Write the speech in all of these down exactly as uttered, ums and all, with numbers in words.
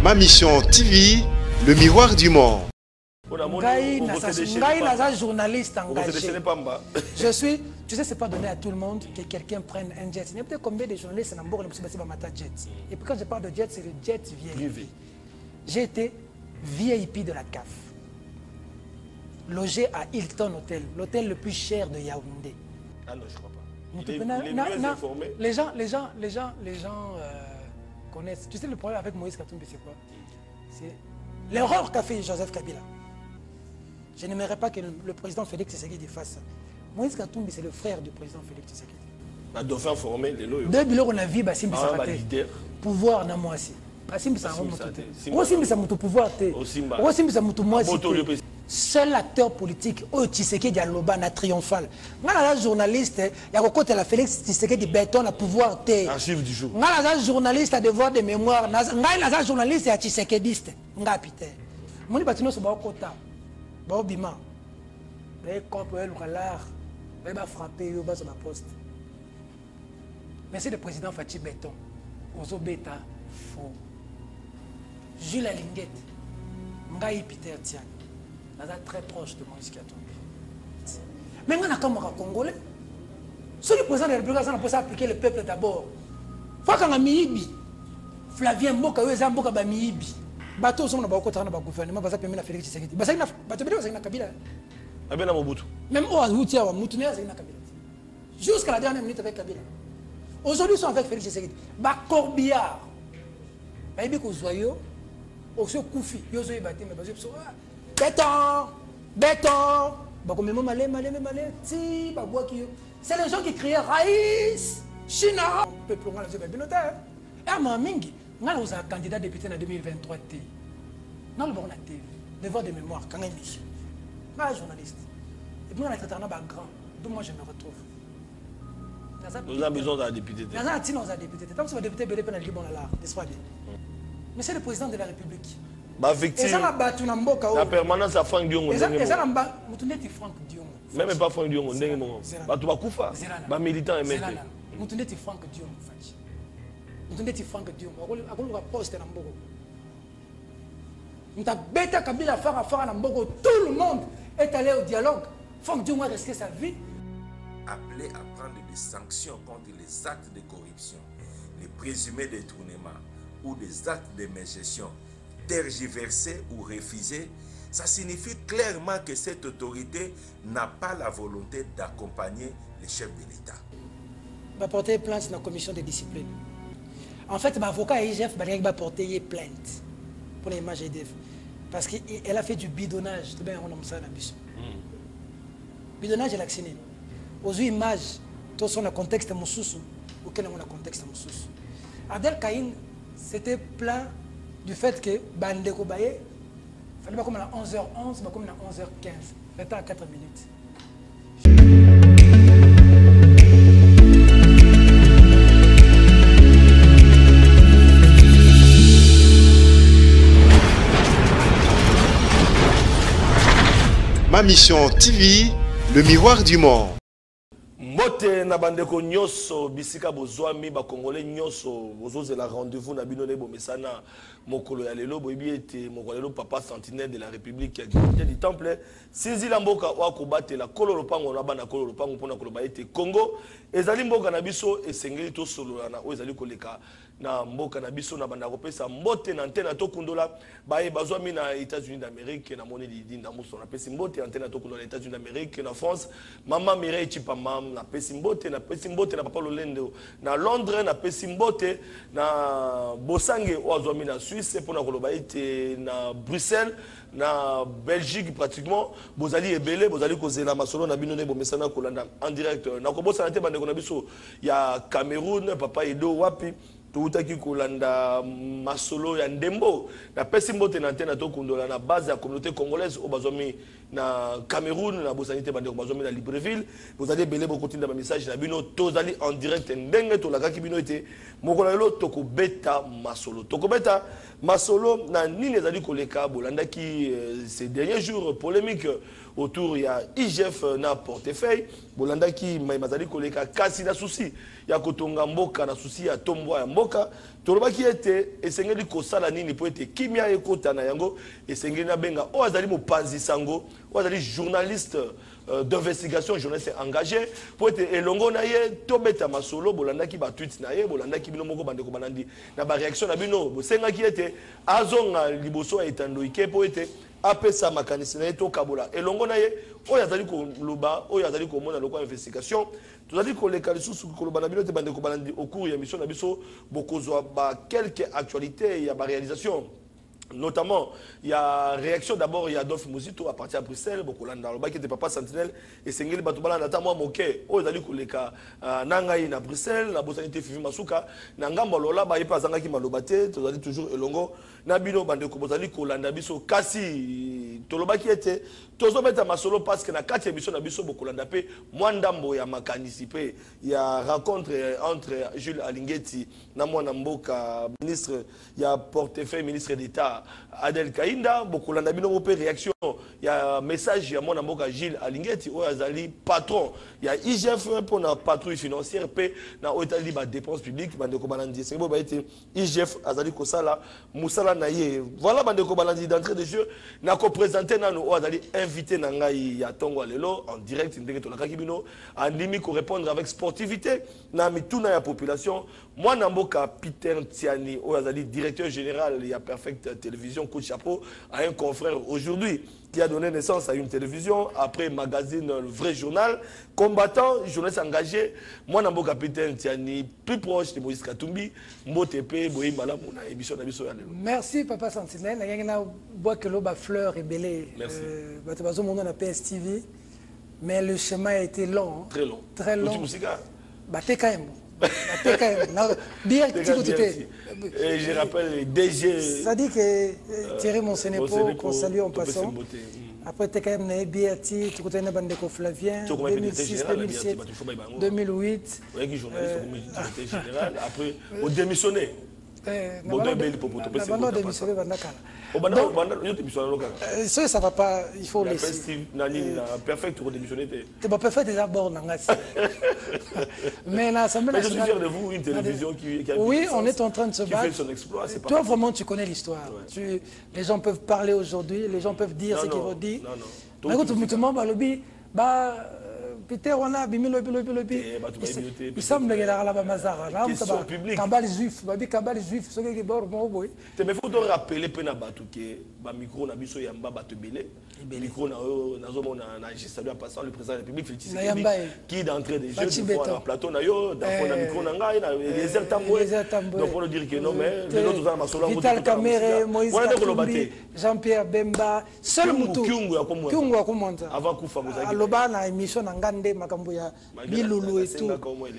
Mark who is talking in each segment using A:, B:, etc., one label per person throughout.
A: Ma Mission T V, le miroir du monde.
B: Ngai naza journaliste engagé. Je suis, tu sais, c'est pas donné à tout le monde que quelqu'un prenne un jet. Il y a peut-être combien de journalistes en Hambourg qui ont un jet. Et puis quand je parle de jet, c'est le jet V I P. J'ai été V I P de la C A F. Logé à Hilton Hotel, l'hôtel le plus cher de Yaoundé.
C: Ah non, je crois pas.
B: Il est, il est na, na, les gens, les gens, les gens, les gens euh, connaissent. Tu sais le problème avec Moïse Katumbi, c'est quoi? C'est l'erreur qu'a fait Joseph Kabila. Je n'aimerais pas que le, le président Félix Tshisekedi fasse ça. Moïse Katumbi, c'est le frère du président Félix Tshisekedi.
C: Un dauphin formé, les lois.
B: Deux bilans on a vu, Bassim Bissarate. Pouvoir n'a moi aussi. Bassim Bissarate. Aussi Bissarate mutu pouvoir te. Aussi Bissarate mutu moi aussi. Seul acteur politique, au Tshisekedi Dialoba na triomphal. Ngala journaliste, il y a côté la Félix Tshisekedi béton à pouvoir te.
C: Archive du jour.
B: Ngala journaliste à devoir de mémoire. Ngala journaliste à Tshisekediste. Nga pité. Moni batino so ba kota. Ba bima. Ba cop el ralar. Ba ba frapper yo ba sur la poste. Mais c'est le président Fachi Béton. Ozo beta faux. Jules Alinguette. Ngai Peter Tian. Très proche de Moïse Katumbi. Mais on a comme un Congolais. Ceux qui présentent les républicains, on peut appliquer le peuple d'abord. Faut qu'on a Miibi. Flavien Mboka, eux, ils Mboka, Miibi. Bateau, on a beaucoup de gouvernement, parce que la Félix Tshisekedi. Parce que bateau, c'est une Kabila.
C: Abena Mobutu.
B: Même au Azoutia, au Moutouni, c'est une Kabila. Jusqu'à la dernière minute avec Kabila. Aujourd'hui, ils sont avec Félix Tshisekedi. Ba Corbillard. Ba Ibi Kozoyo. Aussi Koufi. Yo zo ibati, mais parce que béton, béton, c'est les gens qui criaient Raïs, China, peuple on a les binotaires. Et ma mingi, on a un candidat député en deux mille vingt-trois T. Non le bon la T V, devoir de mémoire quand même dit. Pas journaliste. Et puis on a traité un grand, d'où moi je me retrouve.
C: Nous avons besoin d'un député.
B: Nous avons besoin d'un député. Tant que ce député belé peut aller bon là, n'est-ce pas bien? Mais c'est le président de la République.
C: La permanence à Franck Diongo. Même pas Franck Diongo. Tu vas Koufa. Les militants et maîtres.
B: Moutouneti Franck Diongo. Moutouneti Franck Diongo. On va poster dans Mbogo. On a bêta Kabila faire affaire à Mbogo. Tout le monde est allé au dialogue. Franck Diongo a risqué sa vie.
D: Appelé à prendre des sanctions contre les actes de corruption, les présumés détournements ou des actes de mégestion tergiversé ou refusé, ça signifie clairement que cette autorité n'a pas la volonté d'accompagner les chefs de l'État.
B: Va porter plainte dans la commission de discipline. En fait, mon avocat I G F va porter plainte pour l'image I D F. Parce qu'elle a fait du bidonnage. C'est bien, on a ça dans le bidonnage, elle a actionné. Aux images, tout son contexte moussous, auquel on a contexte moussous. Adel Kaïn, c'était plein du fait que Bandeko Baye, il fallait pas comme à onze heures onze, comme à onze heures quinze. Le temps à quatre minutes.
A: Ma Mission T V, le miroir du monde.
C: Mbote na bandeko nyoso bisika bozwami ba congolais nyoso bozoze la rendez-vous na bino nebo mesana mokolo ya lelo boyebi ete mokolo lelo papa centenaire de la République ya du temple sisi la mboka wa kobatela kololo pango na bana kololo pango pona koloba ete Congo ezali mboka na biso esengeli to solo na o ezali koleka na mboka na biso na banda kopesa mbote na antenne to kundola baye bazwami na États-Unis d'Amérique na moni di na muso na pesi mbote antenne to kundola États-Unis d'Amérique na France mama Mireille Chipama na pesi mbote na pesi mbote na papa Lolendo na Londres na pesi mbote na Bosange ozwami na Suisse pona koloba ete na Bruxelles na Belgique pratiquement bozali ebele bozali kozela masolo na bino ne bomesana kolanda en direct na kobosa na te bande kona biso ya Cameroun papa Edo wapi Toutaki kolanda masolo ya ndembo na pesi mbote na antenne to kundola na base ya communauté congolaise au bazomi na Cameroun na bosanité bande bazomi na Libreville vous allez belé beaucoup de message na bino tozali en direct ndenge to la kaki bino ete mokolo lelo toko beta masolo toko beta masolo na nini ezali koleka bolanda ki ces derniers jours polémique autour ya I G F na portefeuille bolanda ki mazali koleka kasi na souci ya kotonga mboka na souci ya tombo ya mboka mboka tolobaki ete esengeli kosala nini po ete kimia ekota na yango esengeli na benga o azali mopanzi sango o azali journaliste euh, d'investigation journaliste engagé po ete elongo na ye tobeta masolo bolandaki ba tweet na ye bolandaki bino moko bandeko banandi na ba réaction na bino bosengaki ete azonga liboso etandoike po ete apesa makanisi na ye tokabola elongo na ye oyo azali koloba oyo azali komona lokwa investigation tozali koleka lisusu koloba na bino te bandeko banandi au cours ya mission na biso bokozwa ba quelques actualités ya ba réalisation. Notamment, il y a réaction d'abord, il y a Adolphe Mouzito à partir de Bruxelles, beaucoup là dans le bac qui était papa sentinelle et Sengeli Batubala notamment moqué. Oh, ils ko leka nangai na Bruxelles, na bosanité Fifi Masuka, na ngamba lola ba yepa zanga ki malobate, tozali toujours elongo na bino bande ko bozali ko landa biso kasi toloba ki était tozo meta masolo parce que na kati émission na biso beaucoup landa pe mwandambo ya makanisi pe il y a rencontre entre Jules Alingeti na mwana mboka ministre il y a portefeuille ministre d'État Adel Kainda, beaucoup l'on a bien opéré réaction. Il y a un message, il y a mon amour Gilles Alingeti, il y a patron. Il y a I G F pour la patrouille financière, puis na Otali ba dépenses publiques, bande ko balandi. C'est bon, bah été I G F azali ko sala, Moussala naye. Voilà bande ko balandi d'entrée de jeu. Na ko présenter na no azali invité na ngai ya Tongo lelo en direct ndenge to la kakibino, en limite ko répondre avec sportivité na mituna ya population. Moi namboka Peter Tiani, azali directeur général il y a Perfect Télévision, coup de chapeau à un confrère aujourd'hui qui a donné naissance à une télévision, après magazine Le Vrai Journal, combattant, journaliste engagé, moi Nambo Capitaine Tiani, plus proche de Moïse Katumbi, Motepe, Boï Malamuna, émission d'Abisso.
B: Merci Papa Sentinelle, il y a bois que l'eau fleur et belé.
C: Merci.
B: Euh, on a P S T V, mais le chemin a été long.
C: Très long.
B: Très long. Bah, t'es quand même.
C: Bien, et je rappelle D G.
B: Ça dit que Thierry Monsenepo, qu'on salue en passant. Après, tu as quand même B R T, tu as bande de Flavien, deux mille six, deux mille sept, deux mille huit.
C: Après, au démissionné.
B: Donc, ça ça va pas, il faut laisser.
C: Perfect pour démissionner.
B: Tu vas pas faire des abords. Mais l'Assemblée nationale.
C: Mais je suis fier de vous, une télévision qui, qui a
B: oui, on est en train de se battre.
C: Qui fait son exploit.
B: Toi, vraiment, tu connais l'histoire. Ouais. Les gens peuvent parler aujourd'hui, les gens peuvent dire non, ce qu'ils vont dire. Non, non. Mais écoute, tout le monde va le dire. Bah, Peter, on a bimé le lobby, lobby. Il semble qu'il y a la mazara.
C: Question publique.
B: Kabal juif, babi kabal juif, ce qui est bord, bon, oui.
C: Mais il faut te rappeler que na batu que ba micro na biso yamba batu belé. Micro na na zomo na na juste salut en passant le président de la République Félix Tshisekedi qui d'entrée des jeux de fois na plateau na yo, dans na micro na ngai na les altamboué. Donc on dire que non mais les autres ont masolo
B: Vital Kamere, Moïse Katumbi, Jean-Pierre Bemba, seul Moutou. Kyungu ya komanda. Kyungu ya komanda.
C: Avant kufa mozaki.
B: Aloba na émission na ngande makambo ya bilulu et tout.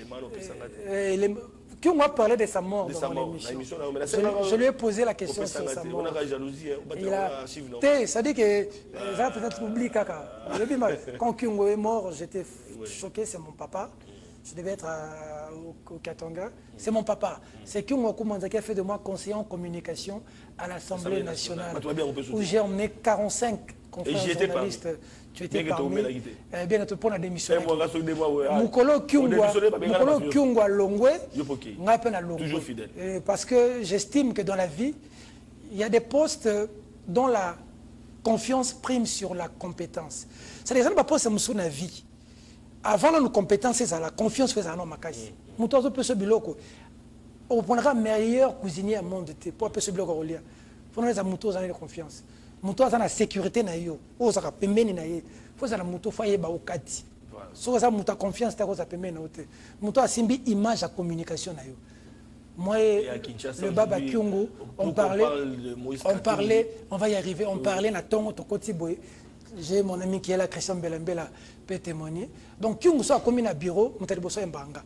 B: Qui on va parler de sa mort dans mon émission. Je, je lui ai posé la question sur sa mort. Il a été, ça dit que ça peut-être oublié caca. Quand Kyungo est mort, j'étais choqué, c'est mon papa. Je devais être à, au, au Katanga. C'est mon papa. C'est Kyungo Koumanda qui a fait de moi conseiller en communication à l'Assemblée nationale, où j'ai emmené quarante-cinq confrères journalistes. Tu étais parmi. Eh bien, tu prends la démission. Mukolo Kyungwa Longwe,
C: toujours fidèle.
B: Parce que j'estime que dans la vie, il y a des postes dont la confiance prime sur la compétence. C'est-à-dire que les postes sont dans la vie. Avant nos compétences, c'est la confiance fait un homme à casse. Moutozo peut se biloko. On prendra meilleur cuisinier au monde pour peut se biloko au lien. Faut nous moutos en confiance. Mouto a la sécurité na yo, ozaka pembeni na ye. Faut ça la mouto faye ba okati. So ça mouta confiance ta koza pembeni na ote. Mouto a simbi image à communication na yo. Moi le Baba Kyungu, on parlait on parlait, on va y arriver, on parlait na tongo to koti boy. J'ai mon ami qui est là, Christian Belembela, peut témoigner. Donc Kyungu soit commis na bureau, mouta boso mbanga.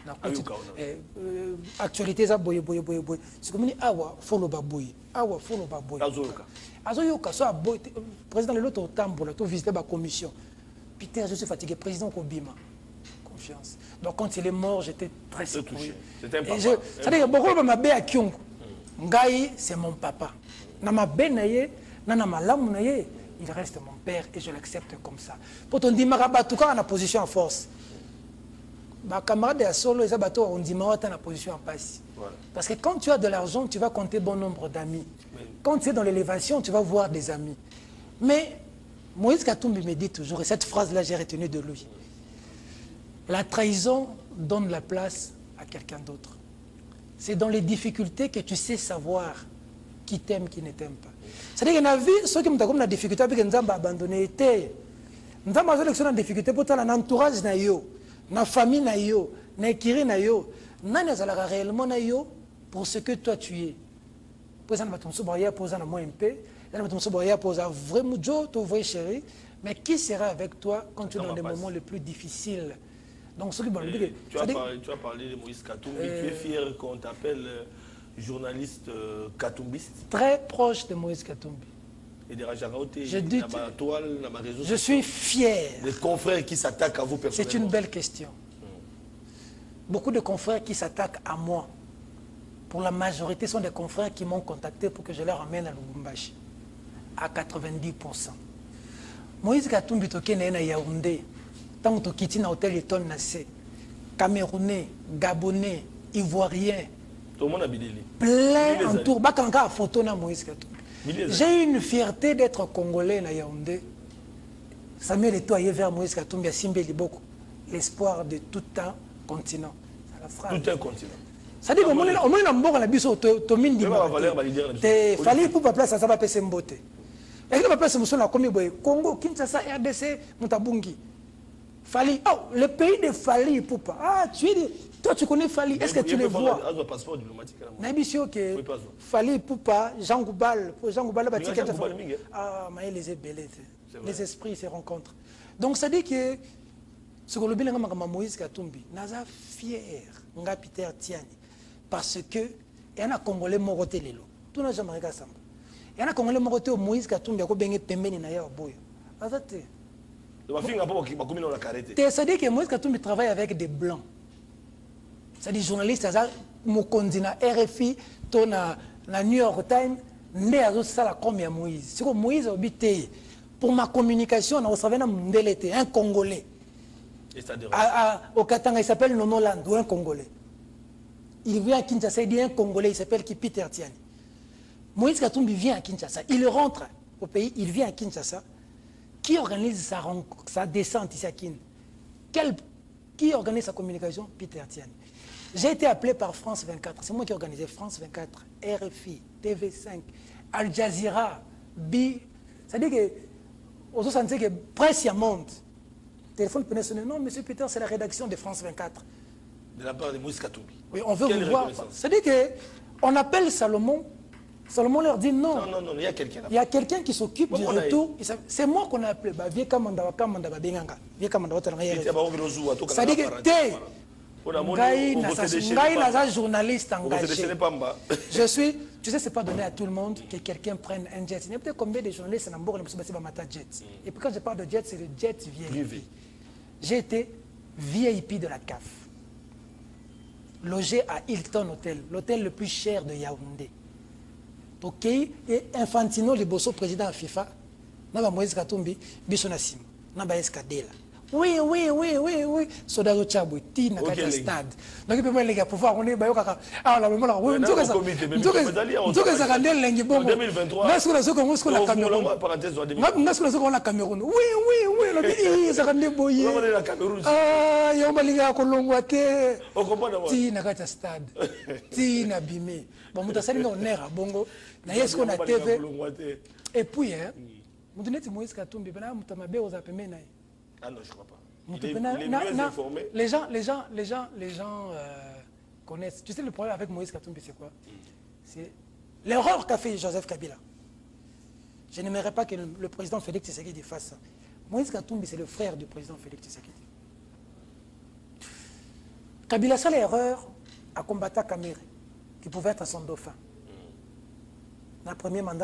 B: Actualité ça boy boy boy boy. C'est comme ni awa follow ba boy. Awa follow ba boy. Azoyoka soit boy président de l'autre tambola, tu visiter la commission. Peter, je suis fatigué, président Kobima. Confiance. Donc quand il est mort, j'étais très touché. C'était un papa. C'est-à-dire que beaucoup de ma bé à Kyungu. Ngai, c'est mon papa. Na ma bé naye, na na ma lamu naye, il reste mon père et je l'accepte comme ça. Pour ton dit maraba tout cas en position en force. ma camarade à solo, ils ont dit ma la position en passe. Parce que quand tu as de l'argent, tu vas compter bon nombre d'amis. Quand tu es dans l'élévation, tu vas voir des amis. Mais Moïse Katumbi me dit toujours, et cette phrase-là, j'ai retenu de lui. La trahison donne la place à quelqu'un d'autre. C'est dans les difficultés que tu sais savoir qui t'aime, qui ne t'aime pas. C'est-à-dire que dans la vie, ceux qui ont des difficultés, ils ont abandonné. Nous avons des difficultés pour ton entourage, na famille, na écurie, na réellement pour ce que toi tu es. Pour ça, nous avons posé un moins M P, nous avons posé un vrai moudjo, ton vrai chéri, mais qui sera avec toi quand tu es dans des moments les plus difficiles? Donc, ce qui
C: eh, tu, as parlé, tu as parlé de Moïse Katumbi, euh, tu es fier qu'on t'appelle euh, journaliste euh, katumbiste?
B: Très proche de Moïse Katumbi.
C: Et de Rajaraoté,
B: je, dis,
C: toile,
B: je suis fier.
C: Les confrères qui s'attaquent à vous personnellement.
B: C'est une belle question. Hmm. Beaucoup de confrères qui s'attaquent à moi, pour la majorité, sont des confrères qui m'ont contacté pour que je les ramène à Lubumbashi. À quatre-vingt-dix pour cent. Moïse Katumbi toke na Yaoundé. Tant que tu es dans l'hôtel Eton Nassé, Camerounais, Gabonais, Ivoiriens, plein en tour. Bakanga a photo na Moïse Katumbi. J'ai une fierté d'être Congolais na Yaoundé. Samuel Eto'o vers Moïse Katumbi à Simbe Liboko. L'espoir de tout un continent.
C: Tout un continent.
B: Ça dit que mon on a mort la biso to mindi. Te fallait pour pas place ça va passer mbote. Et que pas place muso na komi boy Congo, Kinshasa, R D C, Mutabungi. Fali, oh, le pays de Fali Poupa. Ah, tu es, toi tu connais Fali, est-ce que tu les vois?
C: Un passeport diplomatique.
B: Nabisio que Fali Poupa, Jean Goubal, Jean Goubal ah, mais les ébélés, les esprits se rencontrent. Donc ça dit que ce que le bilan de Moïse Katumbi, naza fier, nga Peter Tiani, parce que il y a un Congolais moroté lelo. Tout n'a jamais regardé ça. Il y a un Congolais moroté au Moïse Katumbi, ko bengi pembeni na ya boyo. Azate. C'est-à-dire que Moïse Katumbi travaille avec des blancs. C'est-à-dire journalistes, Mokondi na R F I, na New York Times, mais ça la comme Moïse. C'est que Moïse a habité. Pour ma communication, on savait un Congolais. Au Katanga, il s'appelle Nono Land, ou un Congolais. Il vient à Kinshasa, il dit un Congolais, il s'appelle Peter Tiani. Moïse Katumbi vient à Kinshasa, il rentre au pays, il vient à Kinshasa. Qui organise sa, sa descente ici à Kin? Quel, Qui organise sa communication? Peter Tiani. J'ai été appelé par France vingt-quatre. C'est moi qui ai organisé France vingt-quatre, R F I, T V cinq, Al Jazeera, B. C'est-à-dire que, aux autres, que presse y monte. Téléphone peut sonner. Non, monsieur Peter, c'est la rédaction de France vingt-quatre.
C: De la part de Moïse Katumbi.
B: Oui, on veut vous voir. C'est-à-dire qu'on appelle Salomon. Salomon leur dit non.
C: Non, non, non, il y a quelqu'un.
B: Il y a quelqu'un qui s'occupe du retour. C'est moi qu'on a appelé. Vieux Kamanda, Kamanda, Benganga. Vieux Kamanda, ça dit que t'es. Ngaï Naza, journaliste engagé. Je suis. Tu sais, c'est pas donné à tout le monde que quelqu'un prenne un jet. Il y a peut-être combien de journalistes en Hambourg qui sont mata jet. Et puis quand je parle de jet, c'est le jet V I P. J'ai été V I P de la C A F. Logé à Hilton Hotel, l'hôtel le plus cher de Yaoundé. Ok, et Infantino, le bosso président de FIFA, n'a Moïse Katumbi, Bissonassim, n'a pas escadé là. Oui, oui, oui, oui, oui. Sodazo Chabou, Tina, Kata Stade. Donc, il peut pas les gars pouvoir, on est Bayoka. Ah, là, mais là, oui, nous sommes en deux mille vingt-trois. Nous sommes en Cameroun. Nous sommes en Cameroun. Oui, oui, oui. Oui, ça rend boyé. Ah, il y a un balinga à Kolongwate. Tina, Kata Stade. Tina, Bimé. Bon, nous sommes en air à Bongo. Nous sommes en T V. Et puis, hein, nous sommes Moïse Katumbi. Nous sommes en Apemena.
C: Ah non, je ne crois pas. Il est, il est mieux
B: na,
C: informé.
B: Les gens, les gens, les gens, les gens euh, connaissent. Tu sais, le problème avec Moïse Katumbi, c'est quoi? C'est l'erreur qu'a fait Joseph Kabila. Je n'aimerais pas que le, le président Félix Tshisekedi fasse ça. Moïse Katumbi, c'est le frère du président Félix Tshisekedi. Kabila, c'est l'erreur à combattre Kamere, qui pouvait être son dauphin. Dans le premier mandat,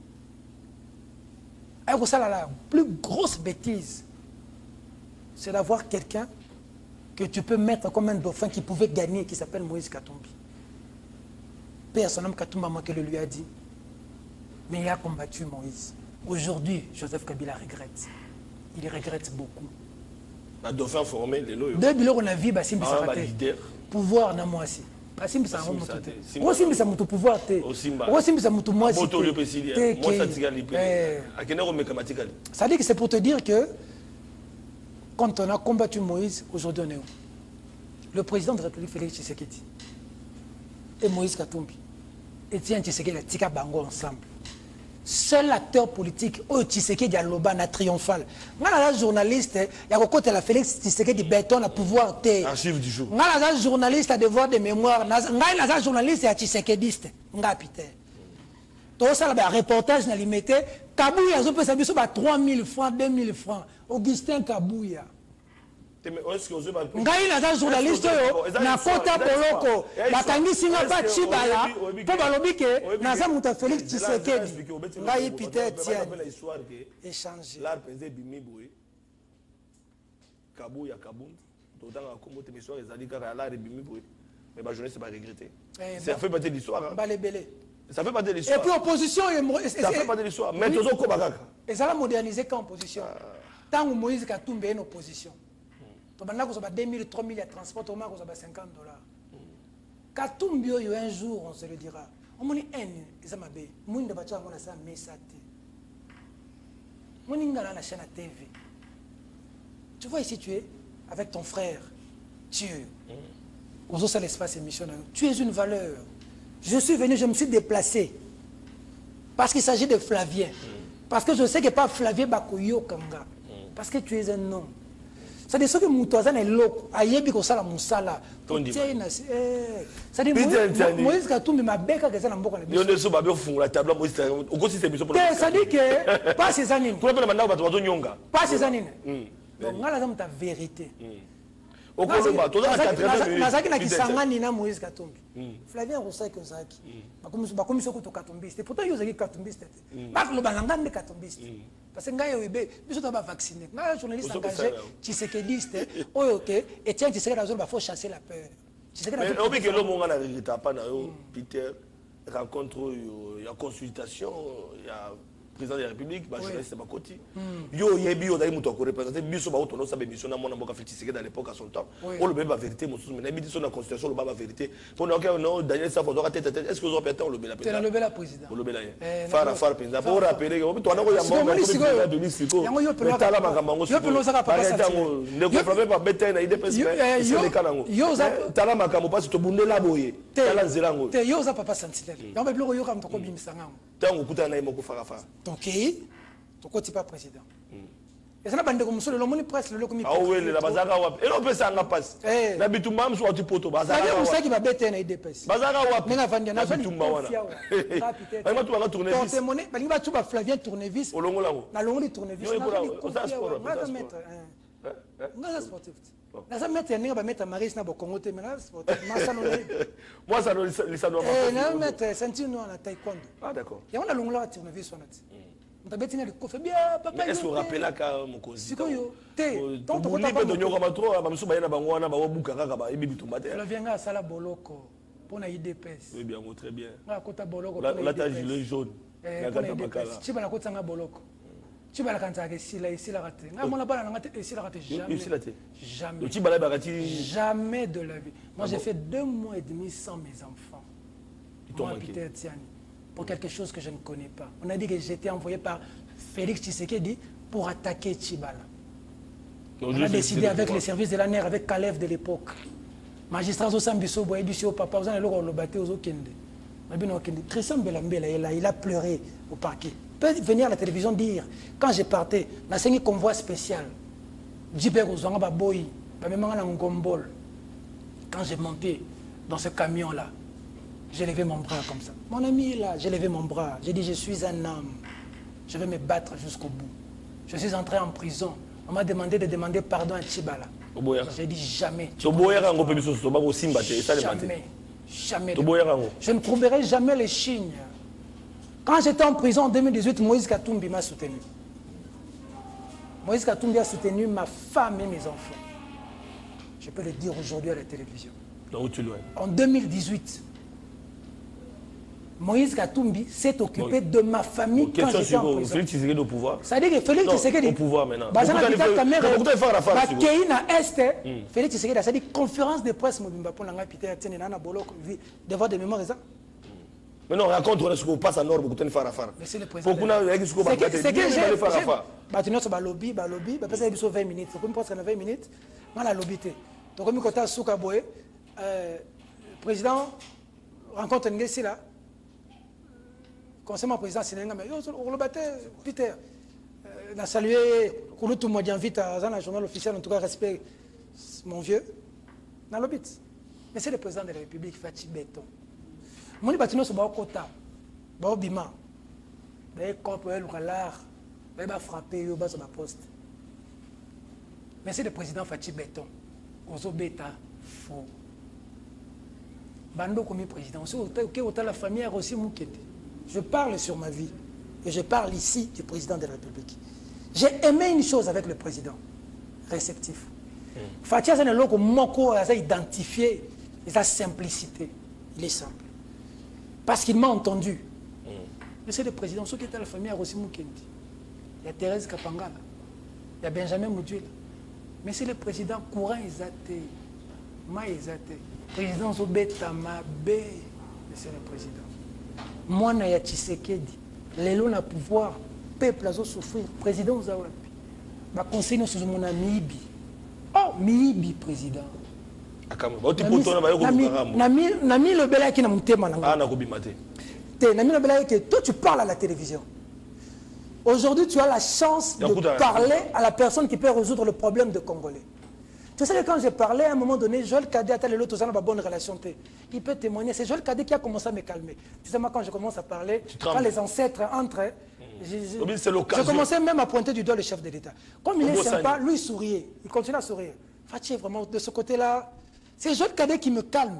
B: la plus grosse bêtise, c'est d'avoir quelqu'un que tu peux mettre comme un dauphin qui pouvait gagner, qui s'appelle Moïse Katumbi. Père, son nom Katumba, moi, que le lui a dit. Mais il a combattu Moïse. Aujourd'hui, Joseph Kabila regrette. Il regrette beaucoup.
C: Un dauphin formé, les loyaux.
B: Deux biloko na vie, basim bisa
C: Un
B: raté.
C: leader.
B: Pouvoir na moi aussi. Basim bisa
C: Basim
B: mo
C: bisa
B: tout.
C: te.
B: Ko sim bisa mutu pouvoir te.
C: Au Simba.
B: Ko sim bisa mutu moi si.
C: Moto le pécilia. Moi ça tire l'hyper. À quel niveau mécanique?
B: Ça dit que c'est pour te dire que quand on a combattu Moïse, aujourd'hui on est où? Le président de la République Félix Tshisekedi et Moïse Katumbi et Etienne Tshisekedi tika bango ensemble. Seul acteur politique, oh Tshisekedi Aloba na triomphal. Ngala la journaliste, ya kokote la Félix Tshisekedi béton na pouvoir te.
C: Archive du jour.
B: Ngala la journaliste a devoir de mémoire. Ngala la journaliste ya Tshisekediste. Ngapite. Tout ça là reportage na limité. Kabouya zo pesa biso ba trois mille francs, deux mille francs. Augustin Kabouya. Ngai naza journaliste yo na kota boloko bakangisi nga ba Chibala po balobi ke naza muta Félix Tshisekedi ngai Peter Tian échanger
C: l'art pensé bimi boy Kabou ya Kabound d'autant à combo tes soirs ezali kaka l'art bimi boy mais ba journaliste pas regretter ça fait partie de l'histoire
B: ba lebele
C: ça fait partie de l'histoire
B: et puis opposition
C: ça fait partie de l'histoire mais tozo ko bakaka
B: et ça la moderniser quand opposition tant Moïse Katumbi en opposition tu as deux mille, trois mille à transport, tu as cinquante dollars. Katumbi, un jour, on se le dira. On m'a dit, ça m'a dit, on m'a dit, on a ça, mais ça on a la chaîne à T V. Tu vois ici, tu es avec ton frère, Dieu. Aux autres, l'espace émission. Tu es une valeur. Je suis venu, je me suis déplacé. Parce qu'il s'agit de Flavien. Parce que je sais que pas Flavien Bakoyo Kanga. Parce que tu es un homme. Ça dit ce que Moutouazan est loco, ayebi ko sala musala. Ça dit Moïse Katumbi ma beka que ça na mboko na biso.
C: Yo so ba be fungula table Moïse au kosi c'est biso pour.
B: Ça dit que pas ces années.
C: Toi tu manda ba to nyonga.
B: Pas ces années. Donc ngala za ta vérité.
C: Au Kolomba to za quatre-vingts minutes.
B: Nazaki na kisangani na Moïse Katumbi. Flavien Rousseau que zaki. Bakomi bakomi soko to Katumbiste. Pourtant yo zaki Katumbiste. Ba lo balanga de Katumbiste. Parce que ngayo ibe biso to ba vacciner. Nga journaliste engagé Tshisekediste oyo ke Etienne Tshisekedi azolo ba faut chasser la peur.
C: Mais obi ke lo monga na rita pa na yo Peter rencontre il y a consultation, il y a président de la République, bah journaliste Bakoti. Yo yebi yo dali muto ko représenter biso ba otono sa bémission na mona mboka Félix Tshisekedi à l'époque à son temps. On le beba vérité mosusu mais na bidi so na constitution le baba vérité. Pour non non Daniel Safo doit tête tête. Est-ce que vous avez on le bela
B: président? Le bela président.
C: Le bela. Fara fara penza pour rappeler que toi na ko ya mboka ko de l'Isiko. Mais tala makambo
B: yo pelo saka papa
C: ça. Ne comprends pas beta na ide pesi mais c'est le kanango. Yo tala makambo parce to bundela boye. Tala nzelango.
B: Te yo za papa sentinelle. Yo ba biloko yo kam to ko bimisa ngam.
C: Tango kuta na imoko fara fara.
B: Donc ton côté pas président. Et ça n'a pas de comme ça le monde presse le locomi.
C: Ah oui, la bazaka wap. Et on peut ça passe. Na bitumba mso watu poto bazaka.
B: Ça veut dire qui va bêter na I D P S.
C: Bazaka wap.
B: Mais na vandi na
C: bitumba wana.
B: Rapide.
C: Moi tu vas tourner vis.
B: Ton monnaie, ba linga tu va Flavien tournevis.
C: Olongo lango.
B: Na longo li tournevis.
C: Na ça sport.
B: Na mettre. Na sportif. Na ça mettre ninga ba mettre Maris na bo Congo te mais na sportif. Ma ça non.
C: Moi ça non ça non.
B: Eh na mettre ceinture noire na taekwondo.
C: Ah d'accord.
B: Ya on a longo la tournevis wana. Est-ce
C: que vous rappelez là quand mon cousin
B: c'est quoi yo te
C: donc tu connais pas de nyoko matro ba musu bayana bango wana ba buka kaka ba ibi bitumba te
B: la vienga sala boloko pona I D P S
C: oui bien très bien
B: na kota boloko
C: la ta gilet jaune
B: na kata makala chiba na kota nga boloko chiba la kanta ke sila isila rate nga mona bana nga te sila rate jamais jamais
C: chiba la bakati
B: jamais de la vie moi j'ai fait deux mois et demi sans mes enfants moi Peter Tiani pour quelque chose que je ne connais pas. On a dit que j'étais envoyé par Félix Tshisekedi pour attaquer Tchibala. On a décidé avec les services de la N E R, avec Kalev de l'époque. Magistrat Zosambiso, Boyedusio, Papa, vous avez le battu aux Okende. Christian Belambela, il a pleuré au parquet. Peut venir à la télévision dire, quand je partais, dans un convoi spécial, Djiber Ozanga Boy, quand j'ai monté dans ce camion-là, j'ai levé mon bras comme ça. Mon ami est là, j'ai levé mon bras. J'ai dit, je suis un homme. Je vais me battre jusqu'au bout. Je suis entré en prison. On m'a demandé de demander pardon à Tchibala. J'ai dit jamais. Jamais. Jamais. Je ne trouverai jamais les signes. Quand j'étais en prison en deux mille dix-huit, Moïse Katumbi m'a soutenu. Moïse Katumbi a soutenu ma femme et mes enfants. Je peux le dire aujourd'hui à la télévision. En deux mille dix-huit, Moïse Katumbi s'est occupé bon. de ma famille
C: bon,
B: quand j'étais en prison.
C: Félix Tshisekedi au pouvoir.
B: C'est-à-dire que Félix Tshisekedi
C: au pouvoir maintenant.
B: Bazana Kita Kamere Bakei na Est
C: mm.
B: Félix Tshisekedi ça dit conférence de presse mobimba pour nga Peter Etienne na boloko devoir de mémoire ça.
C: Mais non, raconte ce qu'on passe à Nord pour que faire affaire.
B: Mais c'est le président.
C: Pour qu'on ait ce qu'on va faire.
B: C'est que j'ai faire affaire. Bah tu notes ba lobby, ba lobby, ba passer biso vingt minutes. Comme presque vingt minutes, dans la lobby té. Donc comme côté Souka Boye, euh président rencontre ngesi là. Conseil président Sénégal, mais on le battait, Peter. On a salué Kouloutou Modianvite dans le journal officiel, en tout cas, respect mon vieux, dans le but. Mais c'est le président de la République, Fatih Béton. Mon bâtiment, c'est un quota, un bima. Les corps, les l'art, les frapper, les bas sur la poste. Mais c'est le président Fatih Béton. Ozo Beta, faux. Bando comme président, c'est autant la famille a aussi moukete. Je parle sur ma vie et je parle ici du président de la République. J'ai aimé une chose avec le président, réceptif. Mm. Fatia Zaneloko Moko a identifié sa simplicité. Il est simple. Parce qu'il m'a entendu. Mm. Mais c'est le président, ceux qui étaient à la famille à Rossi Moukendi. Il y a Thérèse Kapangala, il y a Benjamin Moudjouil. Mais c'est le président courant Ezate, Ma Ezate. Président Zobeta Mabé, mais c'est le président. Moi, na ya Tshisekedi, les lois na pouvoir, peuple a souffrir, président Zawapi. Ma conseil nous sur mon ami Ibi. Oh, Mibi président. Nami le bela qui n'a monté malanga.
C: Ah, na kobimate.
B: Te nami le bela que toi tu parles à la télévision. Aujourd'hui, tu as la chance de parler à la personne qui peut résoudre le problème de Congolais. Tu sais que quand j'ai parlé, à un moment donné, Joël Cadet a tellement l'autre, une bonne relation. Il peut témoigner. C'est Joël Cadet qui a commencé à me calmer. Tu sais, moi, quand je commence à parler, quand les ancêtres entrent, mmh. je, je commençais même à pointer du doigt le chef de l'État. Comme il est sympa, lui, il souriait. Il continue à sourire. Fatih, vraiment, de ce côté-là, c'est Joël Cadet qui me calme.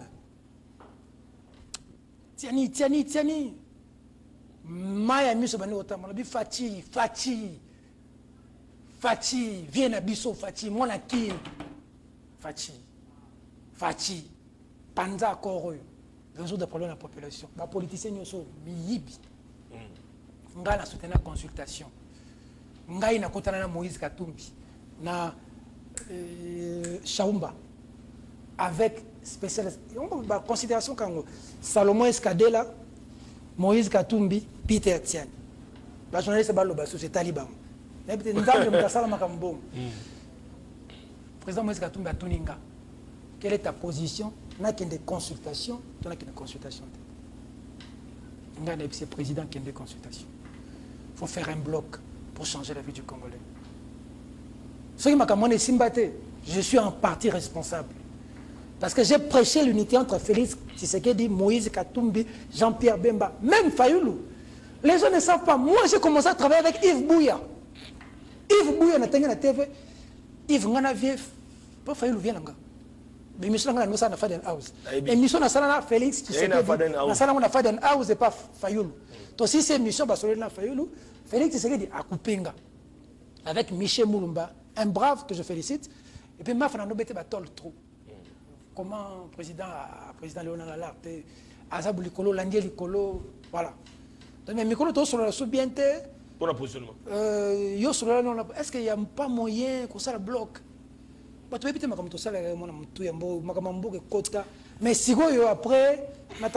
B: Tiani, Tiani, Tiani. Maya Misobani Otama, Fatih, Fatih. Fatih, viens à Bisso, Fatih, moi, la qui. Fatih, Fatih, Panza Koro, résoudre des problèmes de la population. Les politiciens sont miyibi. Nga na soutenir la consultation. Nga ina kotana na Moïse Katumbi, na Chaumba, avec spécial considération quand Salomon Escadela, Moïse Katumbi, Peter Etienne. La journaliste Baloba, c'est Taliban. Président Moïse Katumbi a Toninga. Quelle est ta position? On a qu'il y a des consultations, on a qu'il y a des consultations. On a des présidents qui ont des consultations. Il faut faire un bloc pour changer la vie du Congolais. Ce qui m'a dit, Simbate, je suis en partie responsable. Parce que j'ai prêché l'unité entre Félix Tshisekedi, Moïse Katumbi, Jean-Pierre Bemba, même Fayoulou. Les gens ne savent pas. Moi, j'ai commencé à travailler avec Yves Bouya. Yves Bouya na tenga na T V. Yves ngana vie pas Fayoulou vient nga. Mais mission ngana no sana Faden House. Et mission na sana Félix Tshisekedi. Na sana na Faden House et pas Fayoulou. Donc si c'est mission ba na Fayoulou, Félix Tshisekedi a coupé nga avec Michel Moulumba, un brave que je félicite. Et puis ma fana no bete ba tol trop. Comment président président Léonard Lalarte Azabou Likolo, Landier Likolo, voilà. Donc mais Mikolo to sur la sous-bienté.
C: Pour le positionnement.
B: Euh, est-ce qu'il n'y a pas moyen qu'on ça bloc? Tu peux comme tout ça, mais si vous après,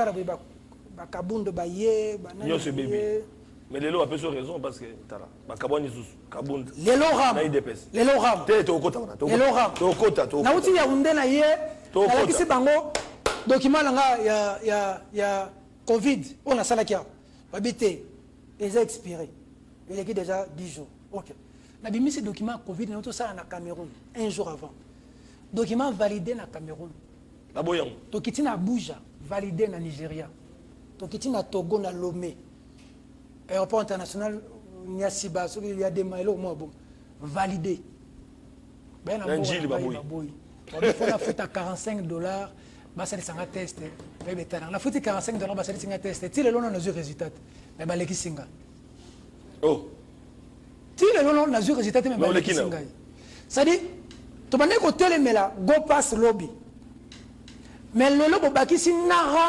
C: mais les lots a peu sur raison parce que
B: les lots ram, les lots ram, les lots ram. Na uti ya unde na ye, na kisi bango document nga ya ya ya Covid, on a ça là qui a habité, ils ont expiré. Il est déjà dix jours. Ok. La bimi ce document Covid, nous tout ça en Cameroun, un jour avant. Document validé na Cameroun.
C: La boyang.
B: Tokiti na Abuja, validé na Nigeria. Tokiti na Togo na Lomé. Aéroport international Niasiba, il y a des mails au moins bon. Validé. Ben la boy. Il faut la faute à quarante-cinq dollars. Bah ça c'est un test. La faute quarante-cinq dollars, bah ça c'est un test. Tu le long nos résultats. Mais bah les singa.
C: Oh.
B: Si le long n'a eu résultat, mais pas le Kisingai. C'est-à-dire, tu vas dire que tu es là, go pass lobby. Mais le lobby, si naram,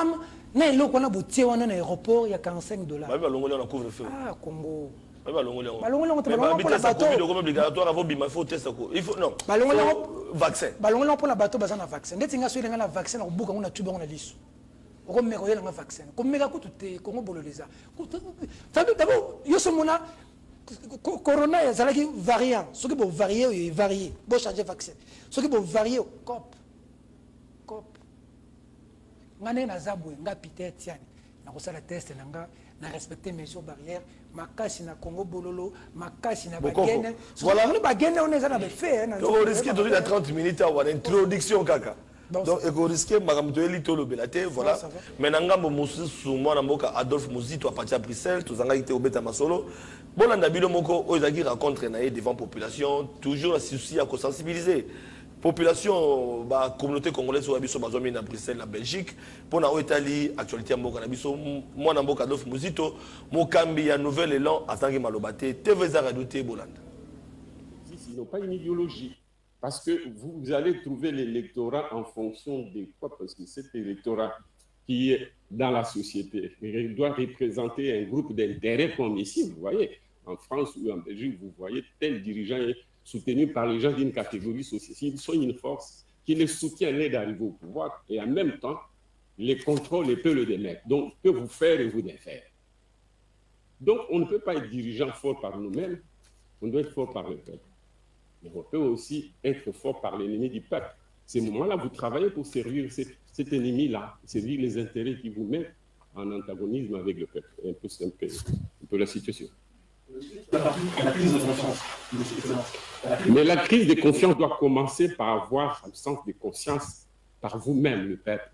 B: Na eloko wana botie wana na aéroport il y a quarante-cinq dollars.
C: Ba longo na couvre-feu.
B: Ah Congo.
C: Ba longo na.
B: Ba longo na te ba longo pour la bateau.
C: Comme obligatoire avant bima faut tester ko. Il faut non.
B: Ba longo na
C: vaccin.
B: Ba longo na pour la bateau baza na vaccin. Ndeti nga so na vaccin na buka ngona tuba ngona liso. Ko meko yela nga vaccin. Ko meka ko tuté Congo bololeza. Fabi d'abord yo so mona corona ezalaki variant. Soki bo varier et varier. Bo changer vaccin. Soki bo varier cop. Cop. Ngane na zabwe nga Peter Tiani. Na ko sala test na nga na respecter mesures barrières makasi na Congo bololo makasi na bagene
C: voilà
B: on bagene on est na fait na
C: on risque de à trente minutes à une introduction kaka donc et qu'on risque makamto elito lo belate voilà mais na ngambo mususu mwana mboka Adolphe Muzito a partir à Bruxelles tozanga ite obeta masolo bolanda bilo moko oyaki rencontre na devant population toujours la souci à sensibiliser population ba communauté congolaise ou biso bazomi na Bruxelles na Belgique pour na Italie actualité mboka na biso mwana mboka Adolphe Muzito mokambi ya nouvel élan atangi malobate T V za radio te bolanda.
E: Ils n'ont pas une idéologie parce que vous allez trouver l'électorat en fonction de quoi, parce que cet électorat qui est dans la société il doit représenter un groupe d'intérêts comme ici, vous voyez en France ou en Belgique vous voyez tel dirigeant est soutenu par les gens d'une catégorie sociale. Ils sont une force qui les soutient, l'aide à arriver au pouvoir et en même temps, les contrôle et peut le démettre. Donc, peut vous faire et vous défaire. Donc, on ne peut pas être dirigeant fort par nous-mêmes, on doit être fort par le peuple. Mais on peut aussi être fort par l'ennemi du peuple. Ces moments-là, vous travaillez pour servir cet, cet ennemi-là, servir les intérêts qui vous mettent en antagonisme avec le peuple. Un peu, un peu, un peu la situation.
F: La crise de confiance.
E: Mais la crise de confiance doit commencer par avoir un sens de conscience par vous-même, le peuple.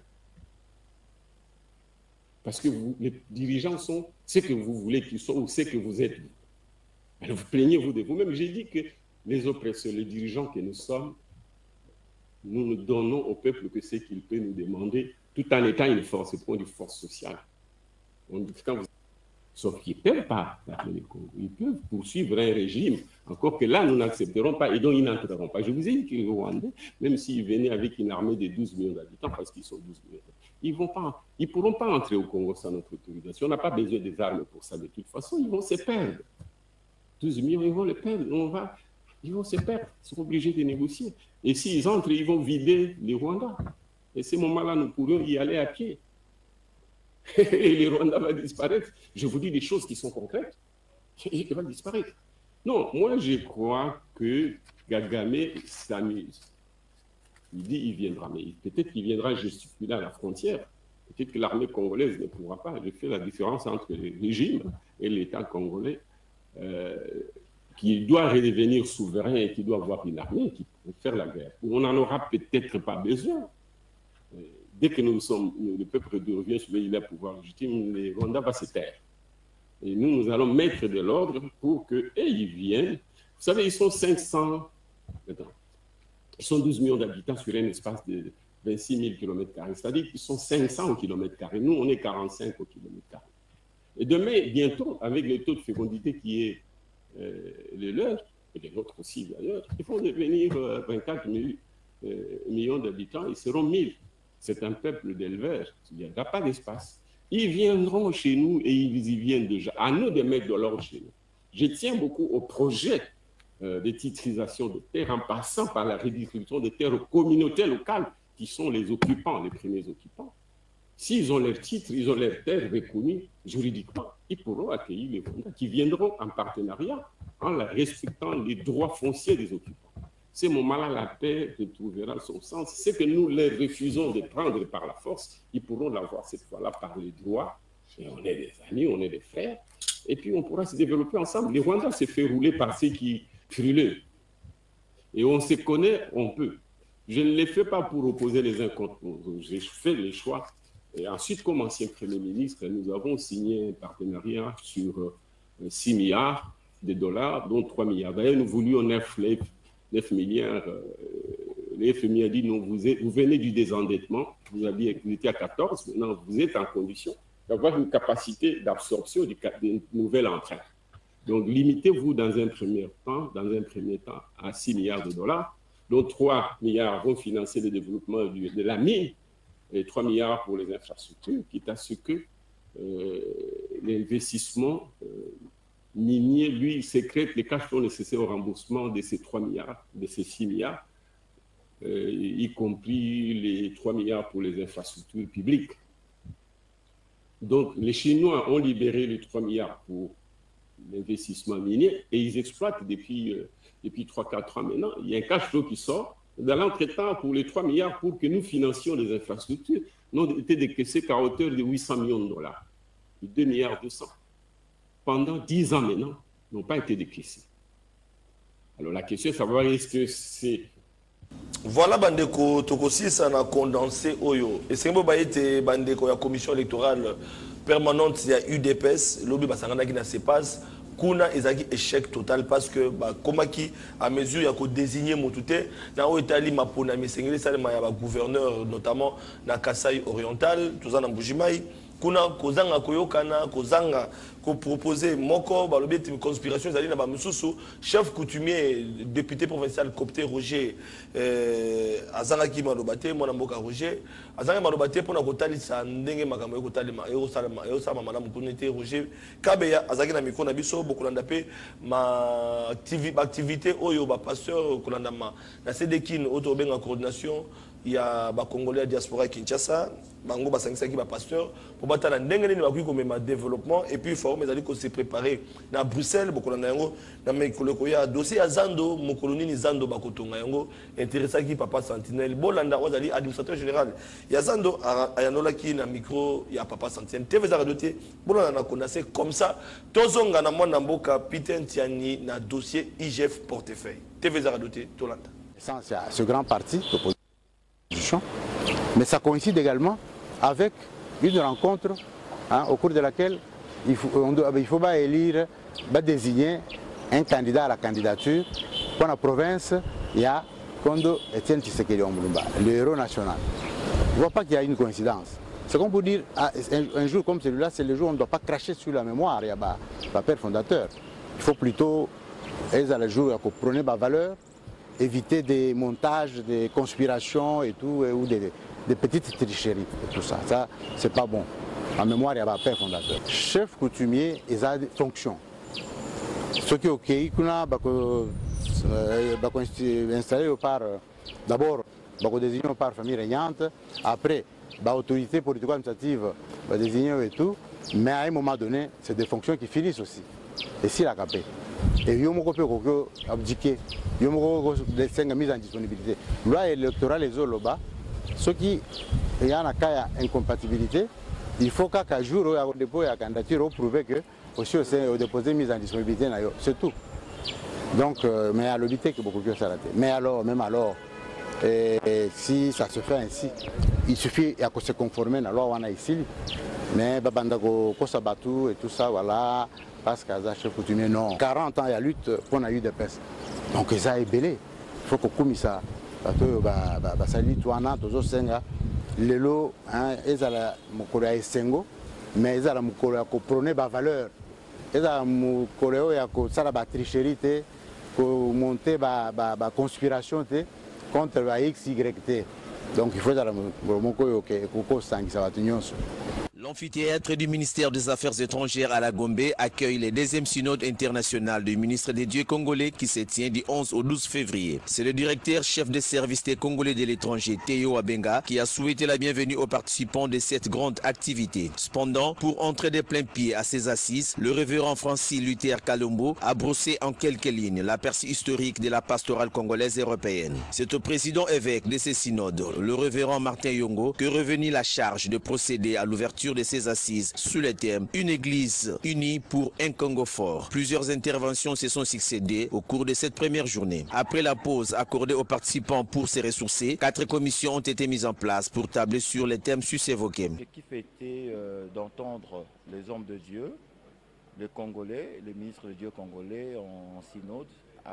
E: Parce que vous, les dirigeants sont ce que vous voulez qu'ils soient ou ce que vous êtes. Alors vous plaignez-vous de vous-même. J'ai dit que les oppresseurs, les dirigeants que nous sommes, nous ne donnons au peuple que ce qu'il peut nous demander, tout en étant une force, c'est pour une force sociale. On, quand vous Sauf qu'ils ne peuvent pas appeler les Congo. Ils peuvent poursuivre un régime, encore que là, nous n'accepterons pas et dont ils n'entreront pas. Je vous ai dit que les Rwandais, même s'ils venaient avec une armée de douze millions d'habitants, parce qu'ils sont douze millions, ils ne pourront pas entrer au Congo sans notre autorisation. On n'a pas besoin des armes pour ça. De toute façon, ils vont se perdre. douze millions, ils vont les perdre. On va, ils vont se perdre. Ils sont obligés de négocier. Et s'ils entrent, ils vont vider les Rwandais. Et à ce moment-là, nous pourrions y aller à pied. Et les Rwandais vont disparaître. Je vous dis des choses qui sont concrètes. Ils vont disparaître. Non, moi je crois que Kagame s'amuse. Il dit qu'il viendra, mais peut-être qu'il viendra gesticuler à la frontière. Peut-être que l'armée congolaise ne pourra pas. Je fais la différence entre le régime et l'État congolais euh, qui doit redevenir souverain et qui doit avoir une armée qui peut faire la guerre. On n'en aura peut-être pas besoin. Dès que nous sommes, le peuple revient sur le pouvoir légitime, les Rwandais vont se taire. Et nous, nous allons mettre de l'ordre pour qu'ils viennent. Vous savez, ils sont cinq cents, attends, ils sont douze millions d'habitants sur un espace de vingt-six mille kilomètres carrés. C'est-à-dire qu'ils sont cinq cents au kilomètre carré. Nous, on est quarante-cinq au kilomètre carré. Et demain, bientôt, avec le taux de fécondité qui est euh, le leur, et les nôtres aussi d'ailleurs, ils vont devenir euh, vingt-quatre millions d'habitants, ils seront mille. C'est un peuple d'éleveurs, il n'y aura pas d'espace. Ils viendront chez nous et ils y viennent déjà. À nous de mettre de l'ordre chez nous. Je tiens beaucoup au projet euh, de titrisation de terres en passant par la redistribution des terres aux communautés locales qui sont les occupants, les premiers occupants. S'ils ont leurs titres, ils ont leurs terres reconnues juridiquement, ils pourront accueillir les Rwandais qui viendront en partenariat en la respectant les droits fonciers des occupants. Ce moment-là, la paix retrouvera son sens. Ce que nous leur refusons de prendre par la force, ils pourront l'avoir cette fois-là par les droits. Et on est des amis, on est des frères. Et puis on pourra se développer ensemble. Les Rwandais se fait rouler par ceux qui frulent. Et on se connaît, on peut. Je ne les fais pas pour opposer les uns contre les autres. J'ai fait les choix. Et ensuite, comme ancien Premier ministre, nous avons signé un partenariat sur six milliards de dollars, dont trois milliards. D'ailleurs, nous voulions neuf milliards. Euh, le F M I a dit non, vous, êtes, vous venez du désendettement, vous, aviez, vous étiez à quatorze, maintenant vous êtes en condition d'avoir une capacité d'absorption d'une nouvelle entrée. Donc limitez-vous dans un premier temps, dans un premier temps à six milliards de dollars, dont trois milliards vont financer le développement du, de la mine les trois milliards pour les infrastructures, quitte à ce que euh, l'investissement euh, minier, lui, sécrète les cash flows nécessaires au remboursement de ces trois milliards, de ces six milliards, euh, y compris les trois milliards pour les infrastructures publiques. Donc, les Chinois ont libéré les trois milliards pour l'investissement minier et ils exploitent depuis, euh, depuis trois quatre ans maintenant. Il y a un cash flow qui sort. Dans l'entretemps, pour les trois milliards, pour que nous financions les infrastructures, nous avons été décaissés qu'à hauteur de huit cents millions de dollars, deux milliards deux cents. Pendant dix ans maintenant, n'ont pas été décaissés. Alors la question est de savoir est-ce que c'est...
C: Voilà, Bandeko, Tokosi, ça a condensé Oyo. Et c'est un peu Bandeko, la commission électorale permanente, il y a U D P S, l'objet Basangana qui n'a se passe. Kuna ezaki échec total parce que bah comment qui à mesure il y a que désigner Moutouté na o Italie mapona mesengeli ça ma ya gouverneur notamment na Kasai oriental tout ça na Mbujimai kuna kozanga koyokana kozanga ko proposer moko ba lobi conspiration ezali na ba mususu chef coutumier député provincial copté Roger euh azanga ki malobate mona mboka Roger azanga malobate pona kotalisa ndenge makambo kotalima yo salama yo sama madame kunete Roger kabeya azaki na mikona biso bokulanda pe ma activité oyo ba pasteur kolanda ma na Sedekin auto benga coordination il y a ba congolais à diaspora Kinshasa bango basangisa ki ba pasteur pour batala ndenge nini bakuyi komema développement et puis il faut mais ko se préparer na Bruxelles bokolanda yango na mekolo ko ya dossier ya Zando mokoloni ni Zando bakotonga yango intéressant ki papa Sentinelle bolanda ozali administrateur général ya Zando ayanola ki na micro ya papa Sentinelle T V za radio te bolanda na connaissé comme ça tozonga na mwana mboka Peter Ntiani na dossier I G F portefeuille T V za radio te tolanda
G: essence à ce grand parti mais ça coïncide également avec une rencontre hein, au cours de laquelle il faut, on doit, il faut pas élire, pas désigner un candidat à la candidature. Pour la province, il y a Kondo Etienne Tshisekedi Omulumba, le héros national. Je ne vois pas qu'il y a une coïncidence. C'est comme pour dire, un, un jour comme celui-là, c'est le jour où on ne doit pas cracher sur la mémoire, il y a le père fondateur. Il faut plutôt, le jour où on prône ma valeur, éviter des montages, des conspirations et tout, et, ou des, des petites tricheries et tout ça. Ça, c'est pas bon. En mémoire, il y a un père fondateur. Chef coutumier, il a des fonctions. Ce qui est OK, il a installé par, d'abord, désigné par famille régnante, après, l'autorité politico-administrative désignée et tout, mais à un moment donné, c'est des fonctions qui finissent aussi. Et si la capé. Et il y a un abdiqué, il y a une mise en disponibilité. Loi électorale les Zoloba, ce qui est en cas d'incompatibilité, il faut qu'à jour, au dépôt et à candidature, prouver que aussi au déposé mise en disponibilité, c'est tout. Donc, euh, mais à l'obité que beaucoup de choses s'arrêtent. Mais alors, même alors, et, et si ça se fait ainsi, il suffit de se conformer à la loi ici. Mais Babandako, Kosabatu et tout ça, voilà. Parce qu'à chef coutumier, non. quarante ans, il y a lutte pour la U D P S. Donc, ça est belé. Il faut que comme ça, parce que ça lit tout en an, tous senga, les lots, ils ont la mukolo ya sengo, mais ils ont la mukolo ya prôner ba valeur. Ils ont la mukolo ya ko sala ba tricherie te, ko monter ba ba ba conspiration te contre la X Y T. Donc, il faut la mukolo que ko sangi ça va nyonso.
H: L'amphithéâtre du ministère des Affaires étrangères à la Gombe accueille le deuxième synode international du ministre des Dieux congolais qui se tient du onze au douze février. C'est le directeur chef des services des Congolais de l'étranger, Théo Abenga, qui a souhaité la bienvenue aux participants de cette grande activité. Cependant, pour entrer de plein pied à ces assises, le révérend Francis Luther Kalombo a brossé en quelques lignes l'aperçu historique de la pastorale congolaise européenne. C'est au président évêque de ces synodes, le révérend Martin Yongo, que revenit la charge de procéder à l'ouverture de ces assises sous le thème « Une église unie pour un Congo fort ». Plusieurs interventions se sont succédées au cours de cette première journée. Après la pause accordée aux participants pour se ressourcer, quatre commissions ont été mises en place pour tabler sur les thèmes sus-évoqués.
I: L'équipe était euh, d'entendre les hommes de Dieu, les Congolais, les ministres de Dieu congolais en synode,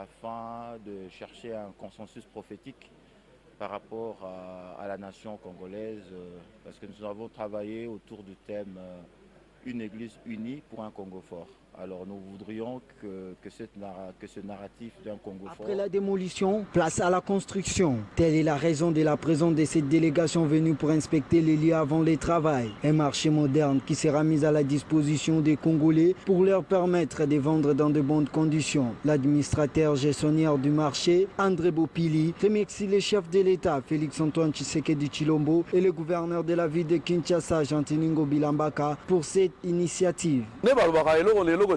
I: afin de chercher un consensus prophétique par rapport à, à la nation congolaise, euh, parce que nous avons travaillé autour du thème euh, « Une église unie pour un Congo fort ». Alors nous voudrions que, que, cette narra- que ce narratif d'un Congo fort...
J: Après la démolition, place à la construction. Telle est la raison de la présence de cette délégation venue pour inspecter les lieux avant les travaux. Un marché moderne qui sera mis à la disposition des Congolais pour leur permettre de vendre dans de bonnes conditions. L'administrateur gestionnaire du marché, André Bopili, remercie les chefs de l'État, Félix-Antoine Tshisekedi Tshilombo, et le gouverneur de la ville de Kinshasa, Jean-Tiningo Bilambaka, pour cette initiative.
K: Il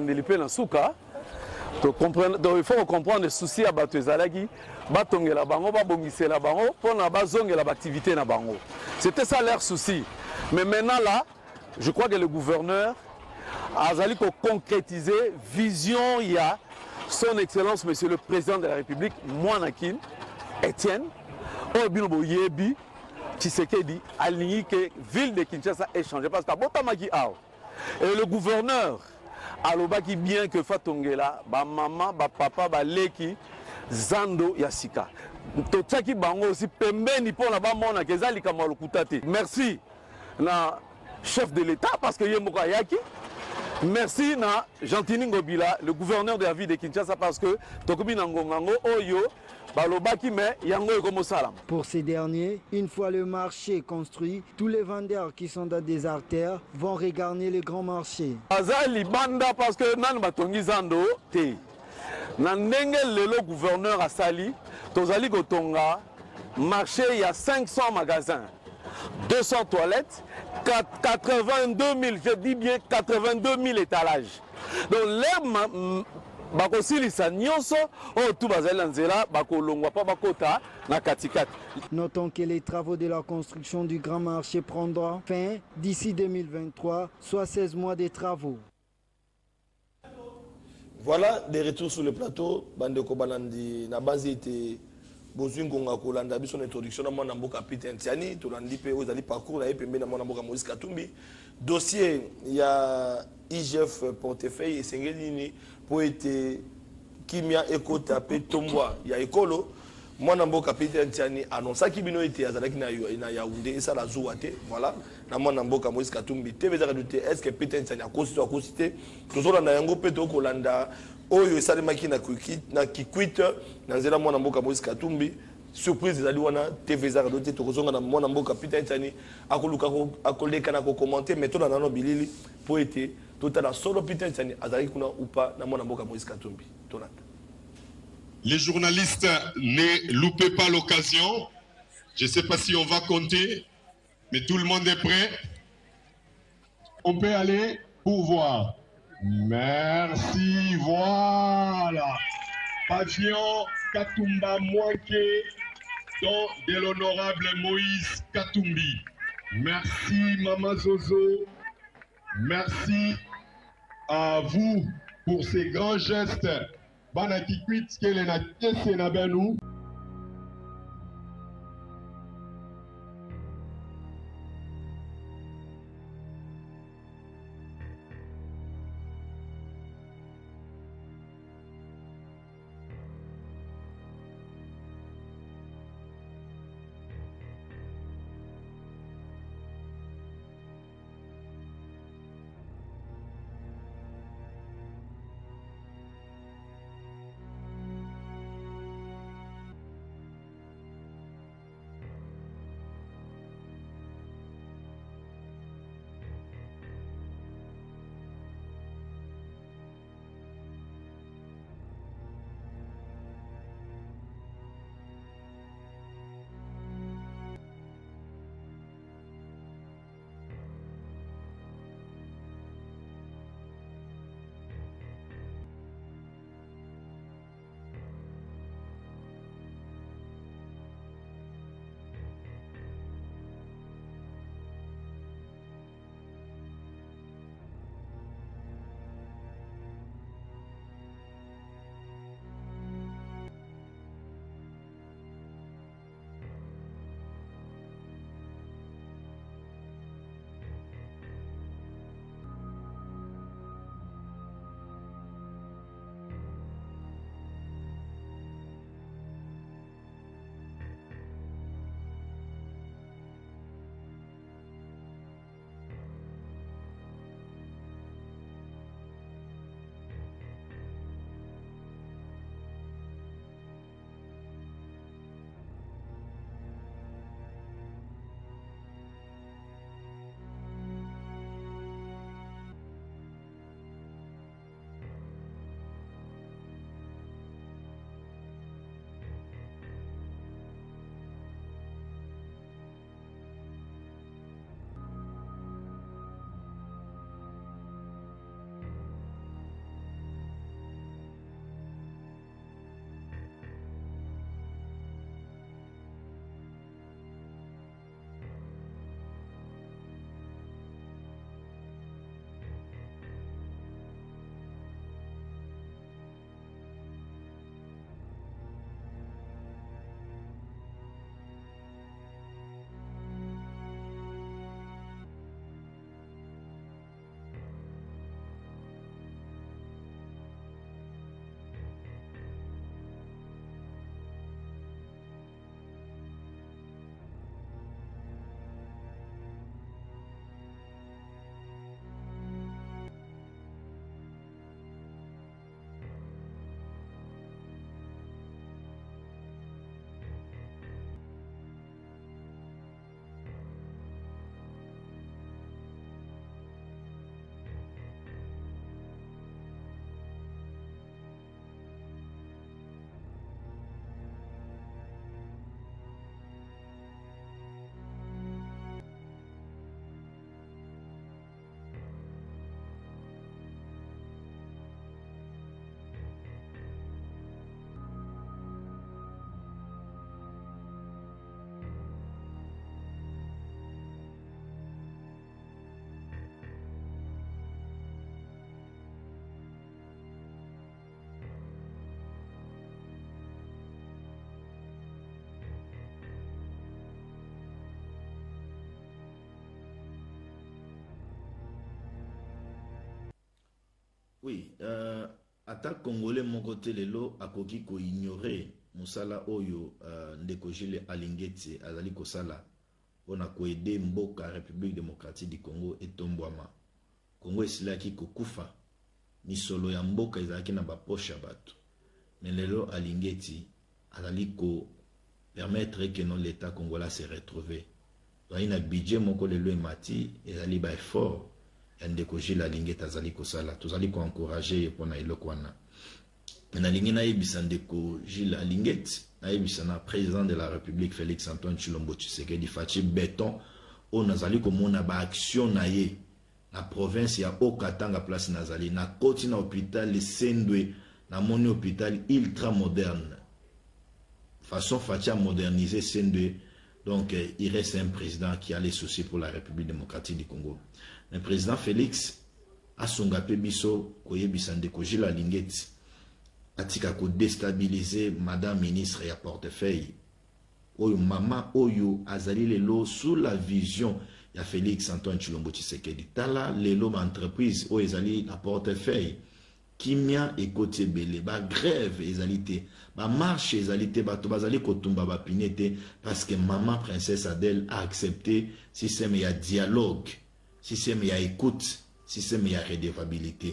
K: faut comprendre le souci à Batouezalagi, Batongela Bango, Babongisela Bango, pour la bazongela l'activité na Bango. C'était ça leur souci. Mais maintenant là, je crois que le gouverneur a concrétisé vision, il y a son excellence, monsieur le président de la République, Mouanakin, Étienne, Obinobo Yebi, Tshisekedi, aligné que ville de Kinshasa ait changé. Parce que Botamaki Ao. Et le gouverneur, alobaki bien que Fatongela, ba maman, ba papa, ba leki, Zando Yasika. Totsaki bango aussi pembeni pour la bamona kezali kamalo kutate. Merci na chef de l'État parce que yemoka yaki. Merci na Jean-Tiningo Ngobila, le gouverneur de la ville de Kinshasa parce que tokobi na ngongango oyo balobaki me yango ekomo salam.
J: Pour ces derniers, une fois le marché construit, tous les vendeurs qui sont dans des artères vont regarder le grand marché.
K: Azali banda parce que nan batongi Zando te. Na ndenge lelo gouverneur asali, tozali kotonga marché il y a cinq cents magasins, deux cents toilettes, quatre-vingt-deux mille, je dis bien quatre-vingt-deux mille étalages. Donc les bakosilisa nyonso o tout bazali nzela bakolongwa pa bakota na katikati.
J: Notons que les travaux de la construction du grand marché prendront fin d'ici deux mille vingt-trois, soit seize mois de travaux.
C: Voilà des retours sur le plateau. Bandeko Banandi, na base était Bozingonga Kolanda, son introduction à mon amboka Peter Ntiani, Tolandi P, aux ali parcours, la épée, mon amboka Moïse Katumbi. Dossier, il y a I G F portefeuille et Sengelini pour être Kimia Eko Tapé Tomboa. Il y a Ekolo, mon amboka Peter Ntiani annonce qui bino était Azalaki na Yaoundé et ça la Zouate. Voilà, na mon amboka Moïse Katumbi. T V douté est-ce que Peter Ntiani a constitué à constituer toujours dans Yango Peto Kolanda. Oyo esalemaki na na kikwit na nzela mwana mboka Moïse Katumbi surprise ezali wana T V za doté tokozonga na mwana mboka Peter Ntiani akoluka akoleka na ko commenter mais to na nano bilili po été total solo Peter Ntiani azali kuna ou pas na mwana mboka Moïse Katumbi tonata.
L: Les journalistes, ne loupez pas l'occasion. Je ne sais pas si on va compter, mais tout le monde est prêt. On peut aller pour voir. Merci, voilà. Pavillon Katumba Mouanké, don de l'honorable Moïse Katumbi. Merci, Mama Zozo. Merci à vous pour ces grands gestes. Banakikwit, Kelena Kesenabenou.
M: Oui, euh, attaque congolais mon côté lelo akoki ko ignorer musala oyo euh, ndeko Jules Alingeti azali kosala on a ko aider mboka République démocratique du Congo etombwama. Congo esilaki kokufa misolo ya mboka ezalaki na baposha bato. Mais lelo Alingeti azali ko permettre que non l'état congolais se retrouve. Donc il y a un budget moko lelo emati ezali ba effort ndeko Jules Alingeti azali kosala tozali ko encourager pona eloko wana. Na lingi na yebisa ndeko Jules Alingeti na yebisa na président de la République Félix Antoine Tshilombo Tshisekedi fachi béton on azali komona ba action na ye na province ya Okatanga place nazali na koti na hôpital Sendwe na moni hôpital ultra moderne façon fachi moderniser Sendwe. Donc, euh, il reste un président qui a les soucis pour la République démocratique du Congo. Le président Félix a son gapé biso, koye bisande ko Jules Alingeti, atika ko déstabiliser madame ministre et à portefeuille. Oyo mama oyo azali lelo sous la vision ya Félix Antoine Tshilombo Tshisekedi. Tala lelo ma entreprise o ezali à portefeuille. Kimia et côté belé, ba grève ezalité, ba marche ezalité, ba to bazali kotumba ba pinete parce que maman princesse Adèle a accepté système ya dialogue, système ya écoute, système ya redevabilité.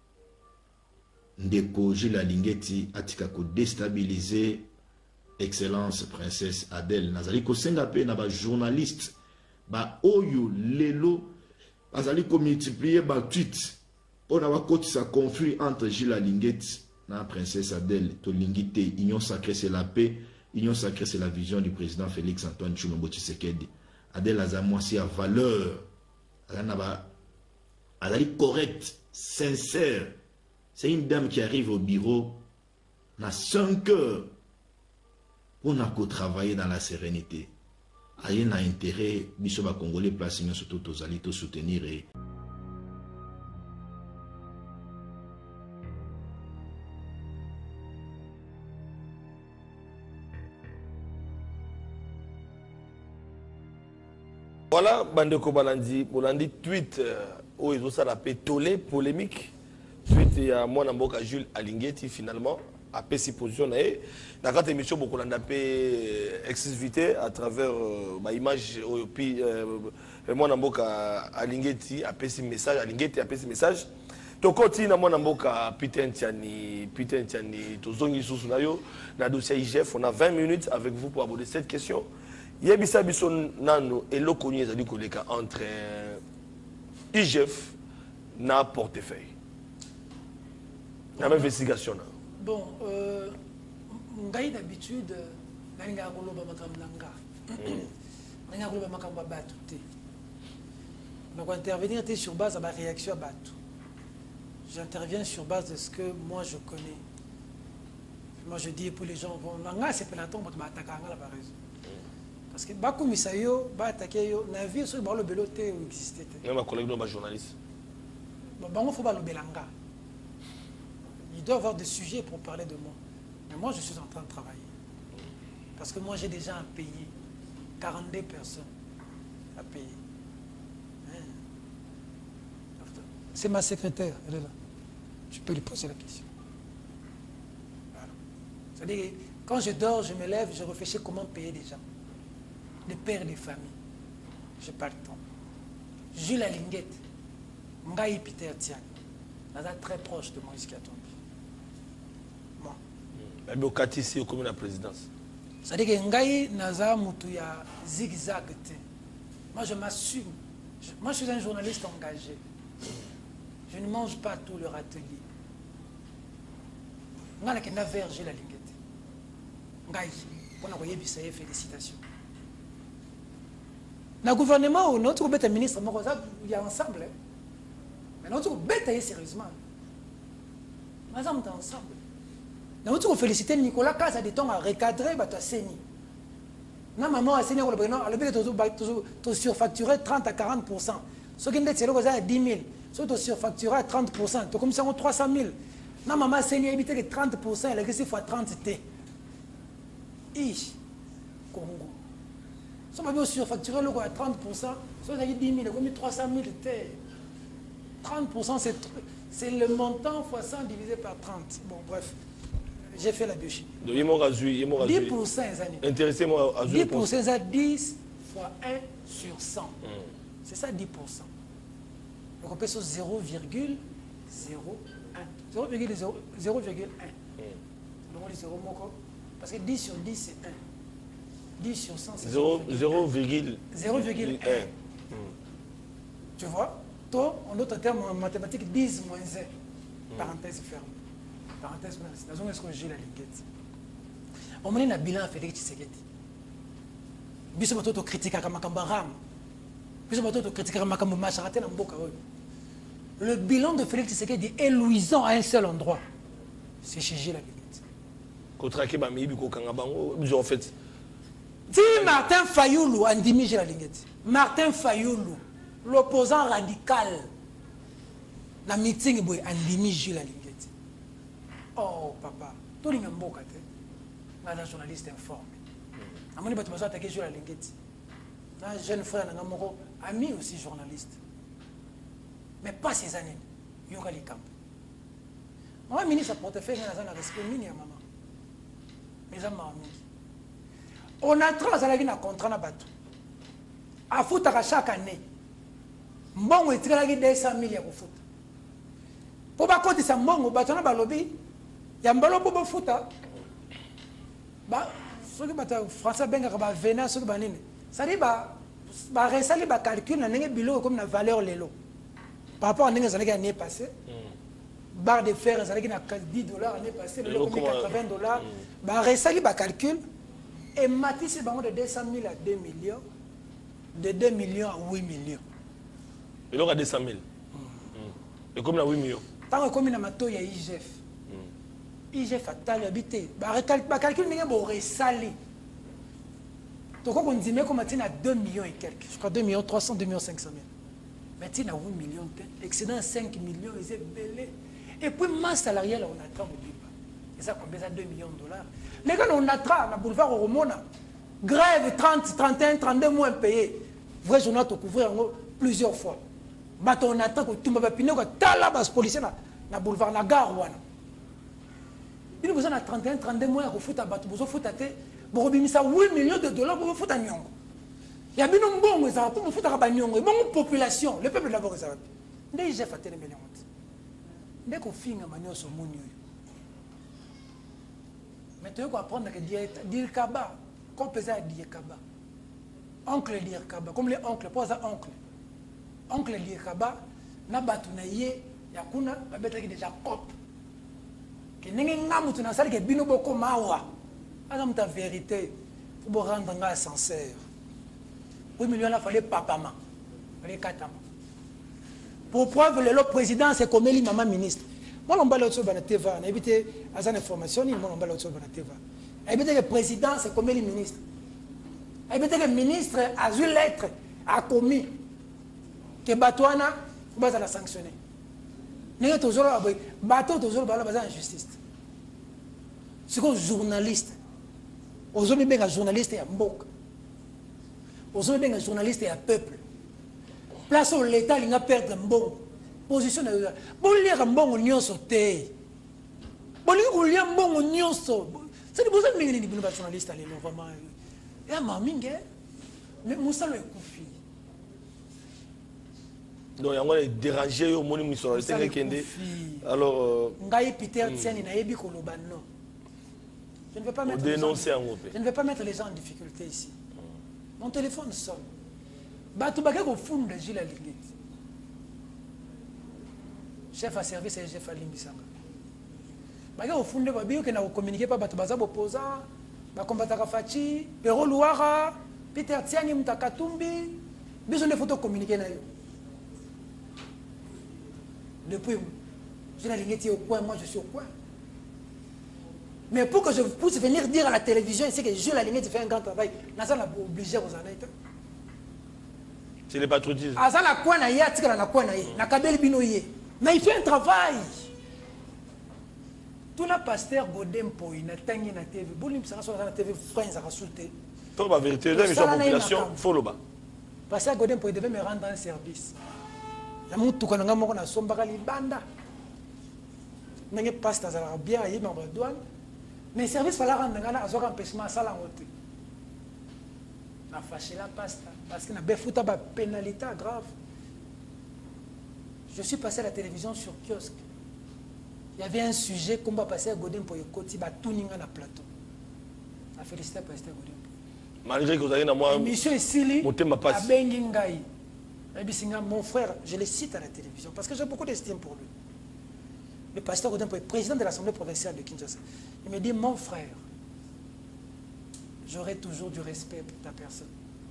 M: Ndeko Jules Alingeti atika ko déstabiliser excellence princesse Adèle nazali ko senga pe na ba journaliste ba oyo lelo bazali ko multiplier ba tweet. On a côté sa conflit entre Jules Alingeti et la princesse Adèle. Tolingite, union sacrée c'est la paix, union sacrée c'est la vision du président Félix Antoine Tshilombo Tshisekedi. Adèle a moitié à valeur, elle est correcte, sincère. C'est une dame qui arrive au bureau, n'a cinq heures, on a qu'à travailler dans la sérénité. Elle a intérêt, Bissoba Congolais, place surtout aux alliés, soutenir et
C: voilà, Bandeko Balandi, Bolandi tweet où ils ont ça l'appelé tollé polémique. Tweet il y a moi Namboka Jules Alingeti finalement a fait ses positions là. Dans cette émission beaucoup l'on a fait exclusivité à travers ma image puis moi Namboka Alingeti a fait ses messages Alingeti a fait ses messages. Donc continue na moi Namboka Peter Ntiani Peter Ntiani tozongi sous nayo na dossier I G F on a vingt minutes avec vous pour aborder cette question. Yebisa biso nano eloko ni ezali koleka entre I G F na portefeuille. La même investigation.
B: Bon, euh, ngai d'habitude nalinga koloba makambo nanga. Nalinga koloba makambo batu te. Donc intervenir sur base de la réaction à batu. J'interviens sur base de ce que moi je connais. Moi je dis pour les gens vont nanga c'est peloton pour attaquer la base. Parce que Bakou Misayo, ba attaquer yo, na vie sur le beloté ou existait.
C: Même ma collègue non journaliste.
B: Bon, bon faut pas le belanga. Il doit avoir des sujets pour parler de moi. Mais moi je suis en train de travailler. Parce que moi j'ai déjà à payer quarante-deux personnes à payer. Hein? C'est ma secrétaire, elle est là. Je peux lui poser la question. Voilà. C'est-à-dire que quand je dors, je me lève, je réfléchis comment payer des gens. Les pères des familles. Je n'ai pas le temps. Jules Alingeti, Ngaï Peter Tiani, là très proche de Moïse Katumbi. Moi.
C: Mais au cas ici, au commun de la présidence.
B: C'est-à-dire que Ngaï Naza Moutouya zigzag. Moi je m'assume. Moi je suis un journaliste engagé. Je ne mange pas tout leur atelier. Ngaï n'a vergé la Alingeti. Ngaï, on a envoyé Bissaye, félicitations. Le gouvernement, notre ministre, il y a ensemble. Mais notre bête sérieusement. Nous sommes ensemble. Nous avons félicité Nicolas Casa de temps à recadrer à Séni. Non, maman a Séni, tu surfacturé trente à quarante pour cent. Ce qui est à dix mille. Ce qui est surfacturé à trente pour cent. Tu as comme ça trois cent mille. Non, maman a Séni a évité que trente pour cent, elle a fait fois trente T. Ich, Congo. Si on a surfacturé à trente pour cent, si on a dix mille, on a mis trois cent mille T. trente pour cent, C'est le montant fois cent divisé par trente. Bon, bref, j'ai fait la biochimie.
C: Donc, il m'a
B: dix pour cent des années.
C: Intéressez-moi à
B: dix pour cent, c'est dix fois un sur cent.
C: Mm.
B: C'est ça, dix pour cent. Donc, on peut sur zéro virgule zéro un. zéro virgule zéro un. Donc, on dit zéro moko. Parce que dix sur dix, c'est un. dix sur cent, c'est
C: zéro virgule un.
B: Tu vois? Toi, en d'autres termes, en mathématiques, dix moins un. Parenthèse ferme. Parenthèse ferme. C'est dans ce que j'ai la linguette. On m'a dit un bilan Félix Tshisekedi. Biso bato critique à Makambaram. Biso bato critique à Makambo Macharate na mboka oyo. Le bilan de Félix Tshisekedi est luisant à un seul endroit. C'est chez Gilles Linguette.
C: Kotrake ba mibi ko kanga bango, en fait.
B: Si Martin Fayoulou a ndimi Gilles Linguette. Martin Fayoulou, l'opposant radical, na meeting boy andimi Gilles Linguette. Oh papa, tout le monde mboka te. Un journaliste informé. Amoni bato bazo attaquer Gilles Linguette. Un jeune frère na moko, ami aussi journaliste. Mais pas ces années. Yoga Likamp. Moi, ministre portefeuille, je n'ai pas respect mini à maman. Mes amis, on a trois ans contrat na bateau. À foutre chaque année. Bon, on est deux cent mille à foutre. Pour pas compter ça, bon, on bateau na balobi. Il y a un ballon pour foutre. Bah, ceux qui battent français benga ba vena ceux qui banine. Ça dit bah, bah resali bah calcul na n'engue bilo comme na valeur lelo. Par rapport à l'année l'année passée, mm. barre de fer, ça a dix dollars l'année passée, le quatre-vingts dollars. Mm. Bah, récemment, bah, calcul. Et Matisse, c'est de deux cent mille à deux millions, de deux millions à huit millions.
C: Et là, à deux cent mille. Mm. Et comme à huit millions.
B: Tant que comme il y a mato, il y a I G F. Mm. I G F a tal habité. Bah, calcul, il y a un resali. Donc, on dit, mais comme à deux millions et quelques. Je crois deux millions trois cents, deux millions cinq cent mille. Mais tu as huit millions, excédent cinq millions, ils sont belés. Et puis, masse salariale, on attend au Liban. Et ça, combien ça deux millions de dollars. Les gars, on attend, dans le boulevard au Romona, grève trente, trente et un, trente-deux mois payés. Vrai journal, tu couvrir plusieurs fois. Mais on attend que tout le monde va pinner, que tu as là, les policiers, dans le boulevard, dans la gare. Il y a besoin de trente et un, trente-deux mois pour foutre à battre, pour foutre à terre, pour remettre huit millions de dollars pour foutre à Nyongo. Il y a bien un bon exemple pour me foutre à Nyongo, une bonne population, le peuple d'abord, ça va. Dès que j'ai fait les millions. Dès qu'on finit à manier sur mon lieu. Mais tu dois apprendre que dire Kaba, qu'on peut dire Kaba. Oncle dire Kaba, comme les oncles, pas ça oncle. Oncle dire Kaba, n'a pas tout naïe, yakuna, la bête qui déjà cop. Que n'est pas tout na salle que bino boko mawa. Adam ta vérité, pour rendre un sincère. huit millions là fallait papa ma, fallait quatre ans. Pour preuve le président c'est comme lui maman ministre. Moi on va l'autre sur la T V, on a évité à cette information, moi on va l'autre sur la T V. On évité le président c'est comme lui ministre. On évité le ministre a eu lettre a commis que Batouana va la sanctionner. N'est toujours là, bateau toujours là bas en justice. C'est comme journaliste. Aujourd'hui bien un journaliste et un mbok. Aujourd'hui bien un journaliste et un peuple. Place où l'État il a perdu un bon position. Bon lire un bon union sauté. Bon lire un bon union sauté. C'est pour ça que les journalistes allaient vraiment. Et à Mamingue, le Moussa le Koufi.
C: Donc, il y a dérangé au monde sur le terrain. Alors,
B: Ngaï Peter Tiani na yebi kolobano. Je ne vais pas mettre.
C: Dénoncer en
B: Je ne vais pas mettre les gens en difficulté ici. Mon téléphone sonne. Batou bagay ko fond de Gilles Linguette. Chef à service et chef à Limbisanga. Bagay ko fond de babio que na communiquer pas batou baza opposant, ba combattre Fachi, Pero Louara, Peter Tiani Mutakatumbi, besoin de photos communiquer na yo. Depuis, Gilles Linguette est au coin, moi je suis au coin. Mais pour que je puisse venir dire à la télévision ici que Gilles Linguette fait un grand travail, nous sommes obligés aux années.
C: C'est les patriotismes.
B: Mais il fait un travail. Tout le pasteur Godem Poy, na tangi na T V, bolim sera sur la T V, frère sera sauté.
C: Pour la vérité, la population, faut le bas.
B: Pasteur Godem Poy devait me rendre un service. La moutou quand on a mon somba libanda. ndenge passe azalaka bien ayeba ba douane mais service fala rendre ngana azoka empêchement sala ngote na fâché la pasta parce que na befuta ba pénalité grave. Je suis passé à la télévision sur kiosque. Il y avait un sujet qu'on va passer à Godin pour Yokoti, bah tout ninga na plateau. A félicité à passer à Godin.
C: Malgré que vous avez moi
B: Monsieur Sili,
C: à
B: Bengingaï. Mon frère, je le cite à la télévision parce que j'ai beaucoup d'estime pour lui. Le pasteur Godin, président de l'Assemblée provinciale de Kinshasa, il me dit, mon frère, j'aurai toujours du respect pour ta personne.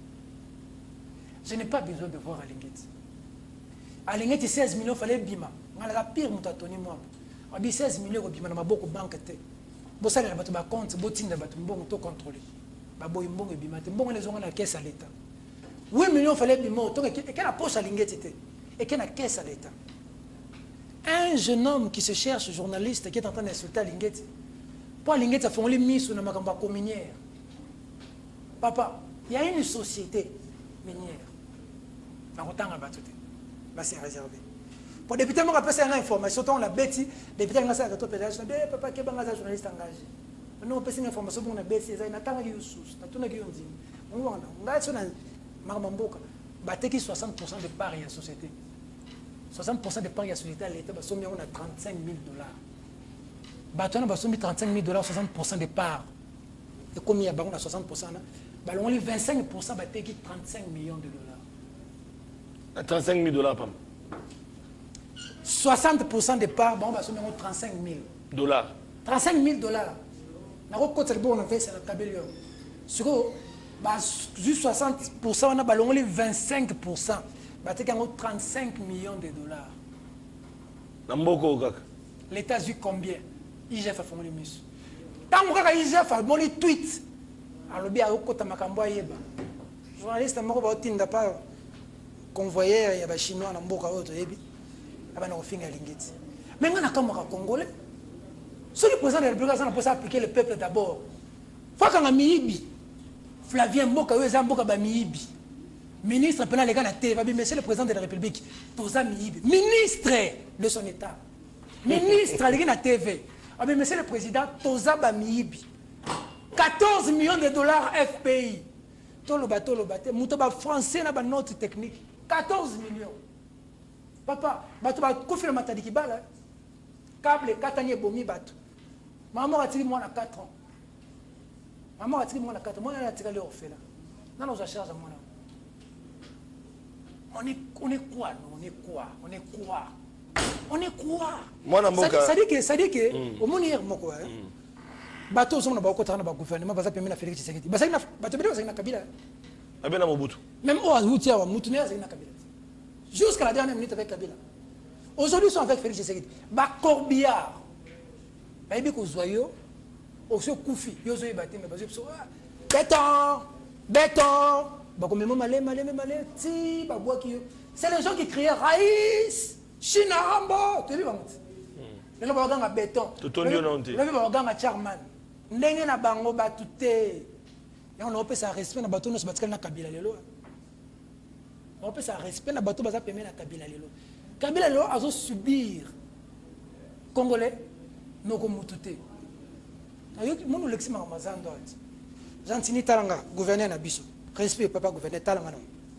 B: Je n'ai pas besoin de voir Alinguet. Alinguet, seize millions, il fallait bima. On a la pire moutatoni moi. On a seize millions, bima, on a beaucoup de banques. Bon, ça, il y a un compte, botin, il y a un tout contrôlé. Babo imbongo bima, mbongo les gens na caisse à l'État. huit millions fallait bima, autant que quelle la poche à Alinguet était et quelle la caisse à l'État. Un jeune homme qui se cherche journaliste qui est en train d'insulter Alinguet. Pour Alinguet, ça fait les mises sur la macamba communière. Papa, il y a une société minière. Dans le temps, c'est réservé. Pour les députés, on a passé une information, on a bêti, les députés, on a fait un pédage, on a dit, papa, qui est un journaliste engagé. Nous, on a passé une information, on a bêti, on a tant de sous, on a tout dit. On a dit, on a dit, soixante pour cent de parts de la société. soixante pour cent de parts de la société à l'État, on a trente-cinq mille dollars. On a trente-cinq mille dollars, soixante pour cent de parts. Et combien il y a soixante pour cent? On a vingt-cinq pour cent, trente-cinq millions de dollars.
C: trente-cinq mille dollars, pam.
B: soixante pour cent de parts, on va soumettre trente-cinq mille
C: dollars.
B: trente-cinq mille dollars. On a fait bon, on a fait ça, juste soixante pour cent, on a vingt-cinq pour cent. On a trente-cinq millions de dollars. L'État a vu combien? I G F a fait le mus. Tant que I G F a fait tweet, alors bien, on a fait un journaliste, on a pas convoyé, il y a des Chinois, il y a des mais on a comme un Congolais. Si le président de la République a posé appliquer le peuple d'abord, il faut qu'on a mis Flavien Mboka, Mboka Miibi. Ministre, pendant les gars, la T V, monsieur le président de la République, Toza Miibi. Ministre de son État. Ministre, les gars, la T V. Monsieur le président, Toza Miibi. quatorze millions de dollars F P I. Tout le bateau, le bateau. Moutoba français, n'a pas notre technique. quatorze millions. Papa, bateau, bateau, confirme ma tadi qui balle. Câble, katanye bomi bateau. Maman a tiré moi à quatre ans. Maman a tiré moi à quatre ans. Moi, elle a tiré le refait là. Non, non, je cherche à moi là. On est, on est quoi, on est quoi, on est quoi, on est quoi.
C: Moi,
B: ça dit que, ça dit que, au monde hier, moi quoi. Bateau, on a beaucoup de temps dans le gouvernement, parce que nous avons fait Félix Tshisekedi. Parce que bateau, c'est une Kabila.
C: Abena Mobutu.
B: Même au Azoutia, au Moutounier, c'est une Kabila. Jusqu'à la dernière minute avec Kabila. Aujourd'hui, ils sont avec Félix Tshisekedi. Ba Corbillard. Bah, il y a des joyaux. Aussi, Koufi. Ils ont eu bâti, mais parce que béton, béton. Bah, comme même malé, malé, malé, ti, bah, bois qui. C'est les gens qui criaient Raïs, Chinarambo. Tu as vu, Bamouti? Les gens qui ont béton.
C: Tout le monde.
B: Les gens qui ont Charman. Ndenge na bango batute. Et on a fait ça respect na bateau nous se battre na Kabila lelo. On a fait ça respect na bateau baza pemé na Kabila lelo. Kabila lelo azo subir Congolais noko mutute. Ayo mon lexima mazando. Jantini talanga gouverneur na biso. Respect papa gouverneur talanga non.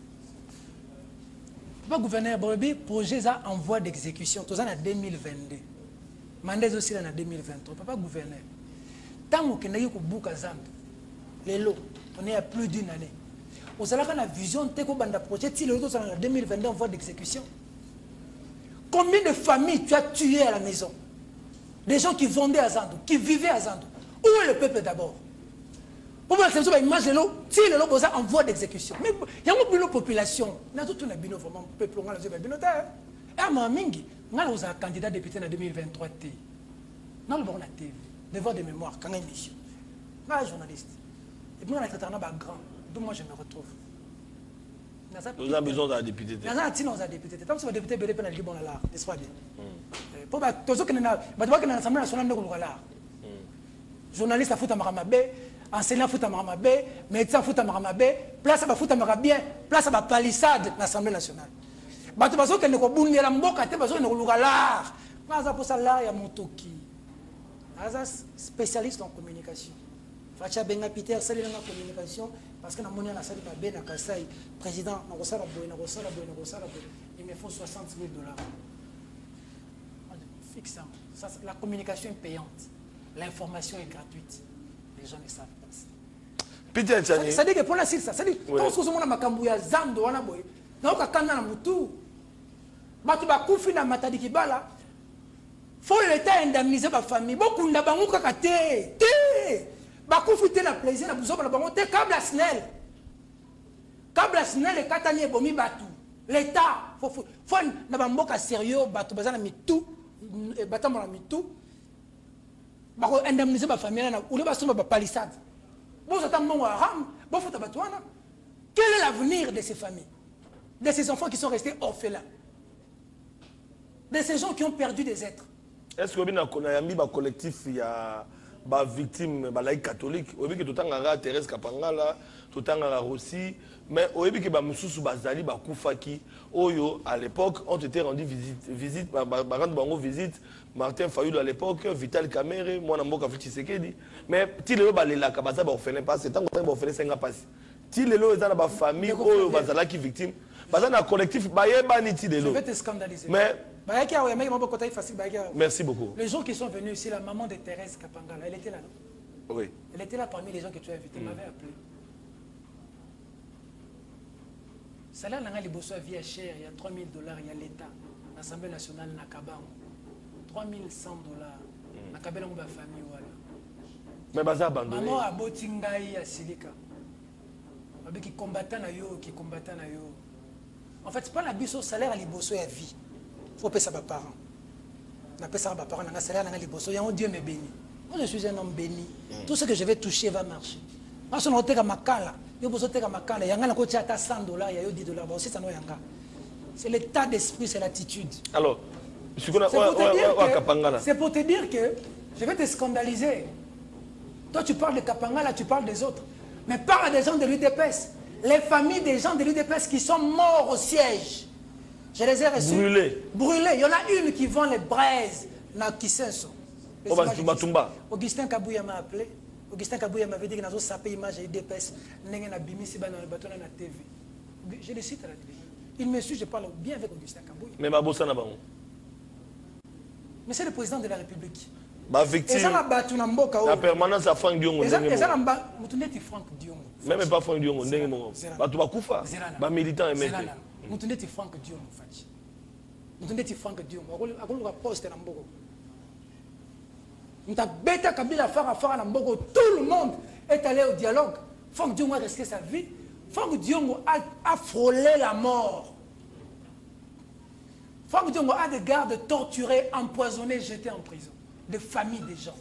B: Papa gouverneur Borobi projet ça en voie d'exécution tous en deux mille vingt-deux. Mandat aussi en deux mille vingt-trois. Papa gouverneur. Tant que nous avons Zambi, les lots, on est à plus d'une année. Vous avez la vision de ce projet, si le lot en deux mille vingt-deux en voie d'exécution. Combien de familles tu as tuées à la maison? Des gens qui vendaient à Zandou, qui vivaient à Zandou. Où est le peuple d'abord? Pour moi, c'est une image de l'eau, si le lot est en voie d'exécution. Mais il y a une population, il y a tout un bino, vraiment, peuple, on a le bino. Et à Mamingi, on a un candidat député en deux mille vingt-trois. On a le bon à T V. Devoir de mémoire, quand on a une mission. Moi, je suis journaliste. Et puis, on a traité un grand. D'où moi, je me retrouve.
C: Nous avons besoin d'un député.
B: Nous avons besoin d'un député. Tant que ce député, il y a un bon là. N'est-ce pas bien? Pour tous ceux qui sont dans l'Assemblée nationale, nous avons là. Journaliste à foutre à Maramabé, enseignant à foutre à Maramabé, médecin à foutre à Maramabé, place à foutre à Marabien, place à palissade dans l'Assemblée nationale. Parce que nous avons besoin d'un député. Parce que nous avons besoin d'un Naza pour ça là, il y a Motoki. Naza spécialiste en communication. Facha Benga Peter, c'est la communication. Parce que dans mon salle de Ben Kassai, président, il me faut soixante mille dollars. Fixe. La communication est payante. L'information est gratuite. Les gens ne savent pas.
C: Peter Tchani.
B: Ça dit que pour la Sile, ça dit que quand on a Makambuya Zando, on a boy. Donc, quand on a Moutou, Batu Bakoufi na Matadi Kibala, faut l'État indemniser ma famille. Beaucoup de bango kakate. Té. Bakoufi te na plaisir na buzo na bango te câble Snell. Câble Snell et Katani bomi Batu. L'État faut faut faut na bamboka sérieux Batu bazana mitou, batamo na mitou. Bako indemniser ma famille na ou le basoma ba palissade. Bon, ça bon, quel est l'avenir de ces familles, de ces enfants qui sont restés orphelins, de ces gens qui ont perdu des êtres?
C: Est-ce que vous avez un collectif, il y a des victimes catholiques? Vous avez tout le temps Thérèse Kapangala, tout le temps Rossi, mais vous avez que Moussou Bazali, Bakoufaki, Oyo, à l'époque, ont été rendus visite, visite, visite. Martin Fayou à l'époque, Vital Kamere, moi je suis Tshisekedi. Mais si les gens sont là, ils ne pas, c'est tant que vous faites ça, si les gens sont dans la famille, ils sont qui victimes, ils sont dans le collectif, je
B: vais te scandaliser.
C: Mais
B: merci beaucoup. Les gens qui sont venus ici, la maman de Thérèse Kapangala, elle était là, non?
C: Oui.
B: Elle était là parmi les gens que tu as invités, elle m'avait appelé. Ça là, il y a via cher, il y a trois mille dollars, il y a l'État, l'Assemblée nationale, Nakabang. trois mille cent dollars. Na kabela mba famille wala.
C: Mais baza abandonné.
B: Maman a botingai ya silika. Avec qui combattant na yo, qui combattant na yo. En fait, c'est pas la biso salaire à liboso ya vie. Faut payer ça ba parents. Na payer ça ba parents na salaire na liboso ya Dieu me bénit. Moi je suis un homme béni. Mm. Tout ce que je vais toucher va marcher. Moi je n'ai pas makala. Yo bozo teka makala, yanga na ko tia ta cent dollars, ya yo dix dollars. Ba aussi ça no yanga. C'est l'état d'esprit, c'est l'attitude.
C: Alors
B: c'est pour, que, pour te dire que je vais te scandaliser. Toi, tu parles de Kapangala, tu parles des autres. Mais parle des gens de l'U D P S. Les familles des gens de l'U D P S qui sont morts au siège. Je les ai reçus.
C: Brûlés.
B: Brûlés. Il y en a une qui vend les braises dans Kisenso. Augustin Kabouya m'a appelé. Augustin Kabouya m'avait dit qu'il y a une image de l'U D P S. Je le cite à la télé. Il me suit, je parle bien avec Augustin Kabouya.
C: Mais Babosa n'a pas.
B: Mais c'est le président de la République.
C: Ma victime. La permanence à Franck Diongo.
B: Franck Diongo.
C: Même pas Franck Diongo. Bah tu vas Koufa. Bah militant et maître.
B: Mutundeti Franck Diongo Fachi. Mutundeti Franck Diongo. Akolo ka poste na mboko. Mta beta Kabila fara fara na mboko. Tout le monde est allé au dialogue. Franck Diongo a risqué sa vie. Franck Diongo a, a frôlé la mort. Franck Diongo a des gardes torturés, empoisonnés, jetés en prison. Des familles des gens.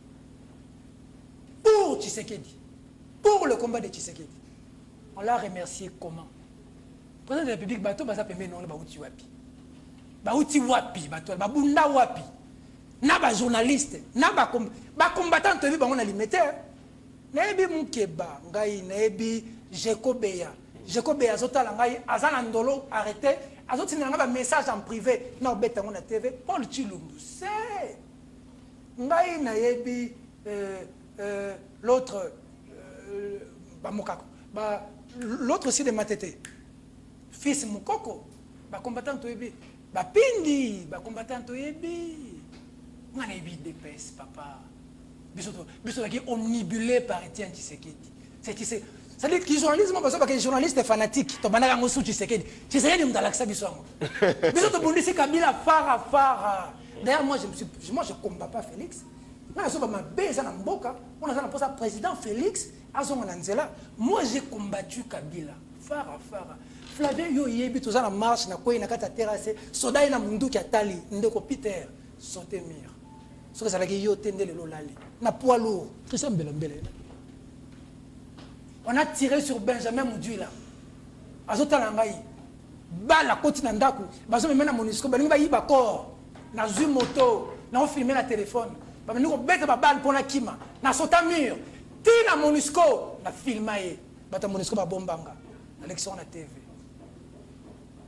B: Pour Tshisekedi. Pour le combat de Tshisekedi. On l'a remercié comment? Le président de la République, Bato Baza Pembe non, Baouti Wapi. Baouti Wapi, Bato, Babunda Wapi. Naba journaliste, Naba combattant, tu as vu, on a limité. Nebi Moukeba, Ngaï, Nebi, Jekobeya. Jekobeya, Zotala, Ngaï, Azan Andolo, arrêté. Azot, il y a un message en privé. Non, bête, on a T V. Paul Chilumbu, c'est. Ngaï, Naebi, l'autre, Bamokako. L'autre aussi de Matete. Fils Moukoko, combattant Toyebi. Pindi, combattant Toyebi. On a évi des pèses, papa. Bisoto qui omnibulé par Étienne Tshisekedi. C'est Tshisekedi. C'est-à-dire que le journalisme, parce que les journalistes fanatiques, tu vas en Tshisekedi. Tshisekedi, tu vas en Tshisekedi. Bisoto Bundisi Kabila, Fara, Fara. D'ailleurs, moi, je ne combats pas Félix. Moi, je suis un président Félix. Moi, j'ai combattu Kabila. Fara, Fara. Flavien, yo yebi, tu as la marche, na koi, na kata terrasse. Soda, na mundu ki atali. Ndeko Peter, sauté mire. Ce que ça veut dire, yo tende le lolali. Na poids lourd. Christian Belembele. On a tiré sur Benjamin Mouduila. Azota Langaï. Bala koti na ndaku. Bazo me mena monisco. Balingi ba yiba corps. Na zu moto. Na on filmé la téléphone. Ba meni ko beta ba balle pour na kima. Na sota mur. Ti na monisco. Na filmaye. Bata monisco ba bombanga. L'élection na T V.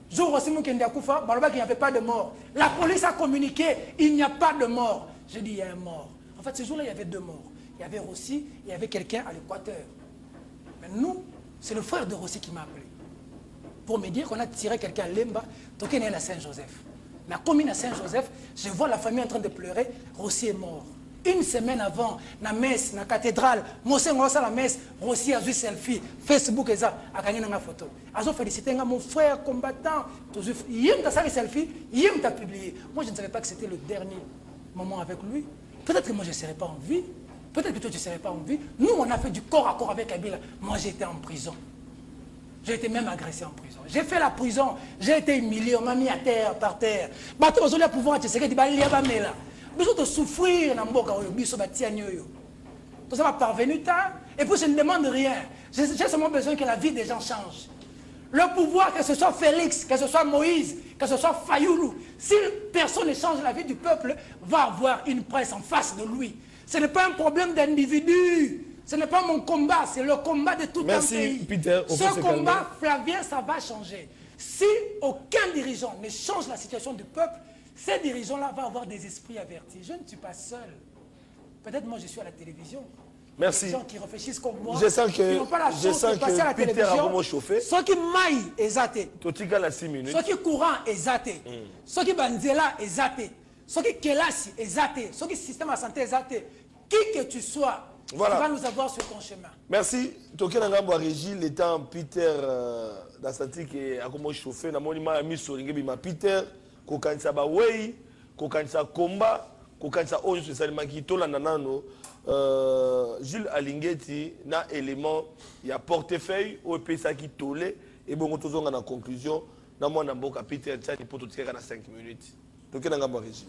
B: Jour aussi, il n'y avait pas de mort. La police a communiqué, il n'y a pas de mort. Je dis, il y a un mort. En fait, ce jour-là, il y avait deux morts. Il y avait Rossi et il y avait quelqu'un à l'Équateur. Mais nous, c'est le frère de Rossi qui m'a appelé. Pour me dire qu'on a tiré quelqu'un à Lemba, donc il est à Saint-Joseph. La commune à Saint-Joseph, je vois la famille en train de pleurer, Rossi est mort. Une semaine avant, na messe, na cathédrale, moi c'est moi la messe, Rossi a vu selfie, Facebook et ça, a gagné une photo. Ils ont félicité mon frère combattant, il a fait selfie, il a publié. Moi je ne savais pas que c'était le dernier moment avec lui. Peut-être que moi je ne serais pas en vie, peut-être que toi tu ne serais pas en vie. Nous on a fait du corps à corps avec Kabila. Moi j'étais en prison. J'ai été même agressé en prison. J'ai fait la prison, j'ai été humilié, on m'a mis à terre, par terre. Bateau aux pouvoir, tu sais que tu vas aller là-bas, là. Besoin de souffrir dans mboka oyo biso batiani oyo. Tout ça va parvenu tard et puis je ne demande rien. J'ai seulement besoin que la vie des gens change. Le pouvoir, que ce soit Félix, que ce soit Moïse, que ce soit Fayoulou, si personne ne change la vie du peuple, va avoir une presse en face de lui. Ce n'est pas un problème d'individu. Ce n'est pas mon combat, c'est le combat de tout
C: Merci,
B: un pays.
C: Peter.
B: Ce combat, Flavien, ça va changer. Si aucun dirigeant ne change la situation du peuple, ces dirigeants-là vont avoir des esprits avertis. Je ne suis pas seul. Peut-être moi je suis à la télévision.
C: Merci.
B: Les gens qui réfléchissent comme moi,
C: je sens que,
B: qui n'ont pas la chance
C: je sens
B: de passer à la
C: que Peter
B: télévision.
C: a vraiment chauffé.
B: Ceux qui maillent est zaté.
C: Totika la six minutes.
B: Ceux qui courant est zaté. Ceux qui banzela est zaté. Ceux qui kelasi est zaté. Ceux qui système de santé est zaté. Qui que tu sois,
C: voilà.
B: Tu vas nous avoir sur ton chemin.
C: Merci. Tokia Ngambo Régie, l'état Peter euh, Dasatik a comment chauffé. Na monima a mis sur ma Peter. Kokanisa ba wei, kokanisa komba, kokanisa oyo se salima ki tola nanano euh, Jules Alingeti na élément ya portefeuille au pesa ki tolé et bon tozonga na conclusion na mwana mboka Peter Tchani poto tika na cinq minutes. Donc na ngamba régie.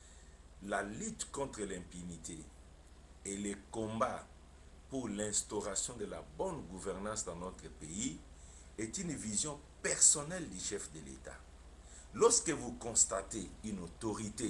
D: La lutte contre l'impunité et les combats pour l'instauration de la bonne gouvernance dans notre pays est une vision personnelle du chef de l'État. Lorsque vous constatez une autorité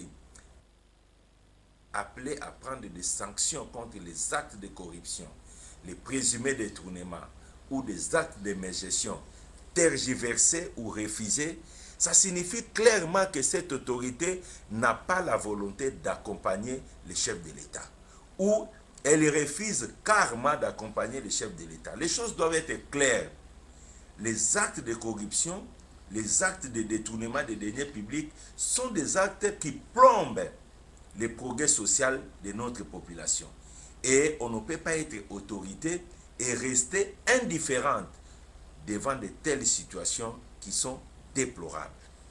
D: appelée à prendre des sanctions contre les actes de corruption, les présumés détournements ou des actes de mégestion tergiversés ou refusés, ça signifie clairement que cette autorité n'a pas la volonté d'accompagner les chefs de l'État ou elle refuse carrément d'accompagner les chefs de l'État. Les choses doivent être claires. Les actes de corruption, les actes de détournement des deniers publics sont des actes qui plombent le progrès social de notre population. Et on ne peut pas être autorité et rester indifférente devant de telles situations qui sont déplorables.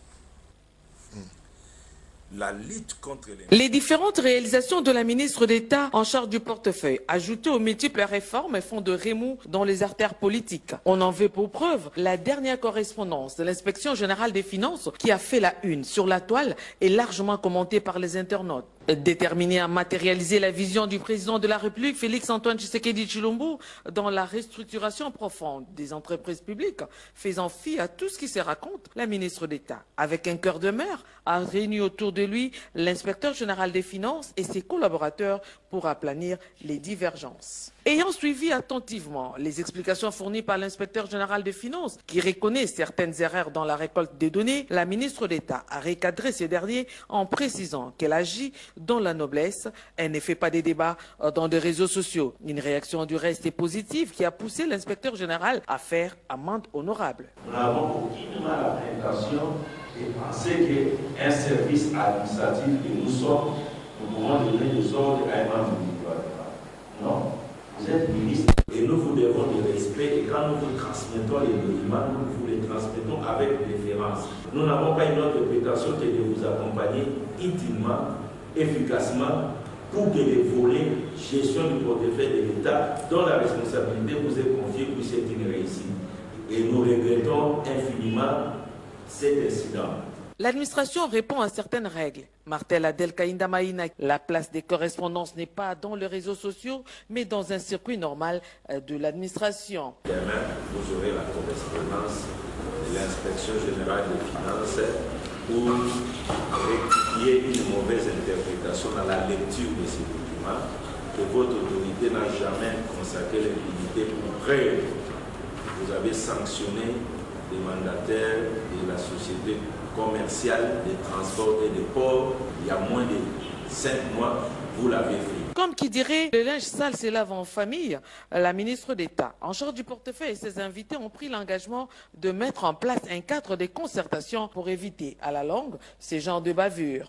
D: La lutte contre les...
N: Les différentes réalisations de la ministre d'État en charge du portefeuille, ajoutées aux multiples réformes, font de remous dans les artères politiques. On en veut pour preuve la dernière correspondance de l'inspection générale des finances qui a fait la une sur la toile et largement commentée par les internautes. Déterminé à matérialiser la vision du président de la République, Félix-Antoine Tshisekedi Tshilombo, dans la restructuration profonde des entreprises publiques, faisant fi à tout ce qui se raconte, la ministre d'État, avec un cœur de mer, a réuni autour de lui l'inspecteur général des finances et ses collaborateurs pour aplanir les divergences. Ayant suivi attentivement les explications fournies par l'inspecteur général des finances, qui reconnaît certaines erreurs dans la récolte des données, la ministre d'État a recadré ces derniers en précisant qu'elle agit dans la noblesse. Elle ne fait pas des débats dans des réseaux sociaux. Une réaction du reste est positive qui a poussé l'inspecteur général à faire amende honorable.
O: Nous n'avons aucunement la prétention de penser qu'un service administratif que nous sommes, nous pouvons donner des ordres à un membre du gouvernement. Non. Vous êtes ministre et nous vous devons du respect et quand nous vous transmettons les documents, nous vous les transmettons avec référence. Nous n'avons pas une autre prétention que de vous accompagner intimement, efficacement, pour que les volets gestion du portefeuille de l'État, dont la responsabilité vous est confiée, puisse être une réussite. Et nous regrettons infiniment cet incident.
N: L'administration répond à certaines règles. Martel Adel Kainda Maïna, la place des correspondances n'est pas dans les réseaux sociaux, mais dans un circuit normal de l'administration.
D: Demain, vous aurez la correspondance de l'inspection générale des finances pour rectifier une mauvaise interprétation dans la lecture de ces documents, que votre autorité n'a jamais consacré l'impunité pour preuve. Vous avez sanctionné
O: des mandataires de la société commerciale des transports et des ports il y a moins de cinq mois. Vous l'avez fait.
N: Comme qui dirait, le linge sale se lave en famille, la ministre d'État, en charge du portefeuille et ses invités ont pris l'engagement de mettre en place un cadre de concertation pour éviter à la longue ces genres de bavures.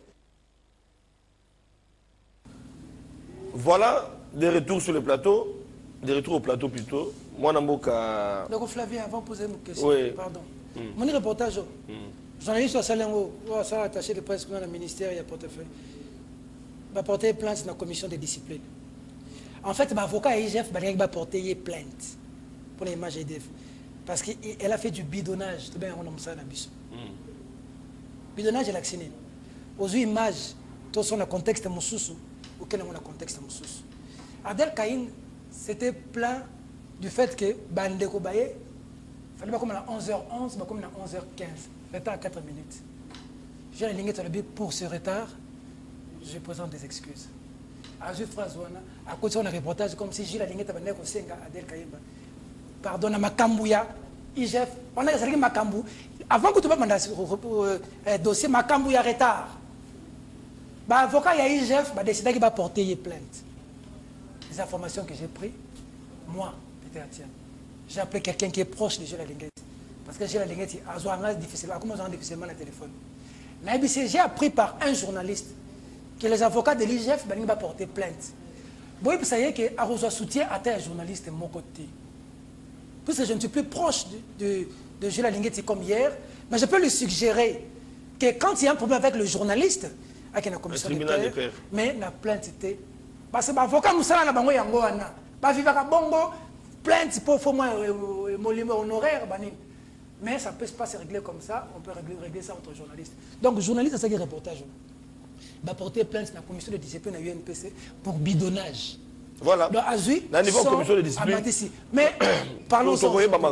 C: Voilà des retours sur le plateau, des retours au plateau plutôt. Moi, Namboka.
B: Donc, Flavien, avant de poser une question,
C: oui.
B: pardon.
C: Mm.
B: Mon reportage,
C: mm.
B: journaliste à Salengo, ça attaché de presse dans le ministère, il y a portefeuille. Va porter plainte dans la commission de discipline. En fait, l'avocat I G F va porter plainte pour l'image I D F. Parce qu'elle a fait du bidonnage. Tout bien, on a ça dans le bidonnage, elle a actionné. Aux images, tout son contexte moussous, ou quel est le contexte moussous. Adel Kaïn, c'était plein du fait que Bandeko Baye, il fallait comme à onze heures onze, comme à onze heures quinze. Retard à quatre minutes. J'ai aligné pour ce retard. Je présente des excuses. À ce phrase, à côté de un reportage comme si Gilles Alinguet avait dit que Adel Kayemba. Pardon, à Makambouya, I G F, on a dit Makambou. Avant que tu fasses un dossier, Makambou y a retard. L'avocat I G F a décidé qu'il va porter plainte. Les informations que j'ai prises, moi, Peter Atienne, j'ai appelé quelqu'un qui est proche de Gilles Alinguet. Parce que Gilles Alinguet a difficilement, comment on difficilement le téléphone. J'ai appris par un journaliste que les avocats de l'I G F vont porter plainte. Vous savez que Arroso soutient à tel journaliste de mon côté. Puisque je ne suis plus proche de, de, de Gilles Alinguet comme hier, mais je peux lui suggérer que quand il y a un problème avec le journaliste, avec la commission de paix, mais la plainte était. Parce que l'avocat nous sommes là, yango wana. Ba vivaka bongo plainte pour faut moi honoraire bani. Mais ça ne peut pas se régler comme ça, on peut régler, régler ça entre journalistes. Donc journaliste c'est un reportage. Va porter plainte dans la commission de discipline à l'U N P C pour bidonnage.
C: Voilà.
B: Donc, Azui,
C: dans le niveau de commission de discipline.
B: Mais parlons de ça.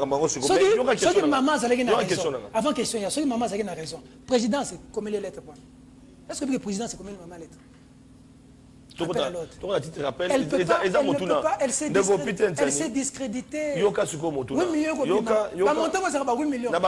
C: Ce
B: que maman a raison. Avant question, il y a ceux qui maman a raison. Président, c'est combien de lettres? Est-ce que le président, c'est combien de maman lettres? Elle peut pas, elle ne peut pas, elle s'est discréditée. Elle s'est discréditée. huit millions.
C: Dans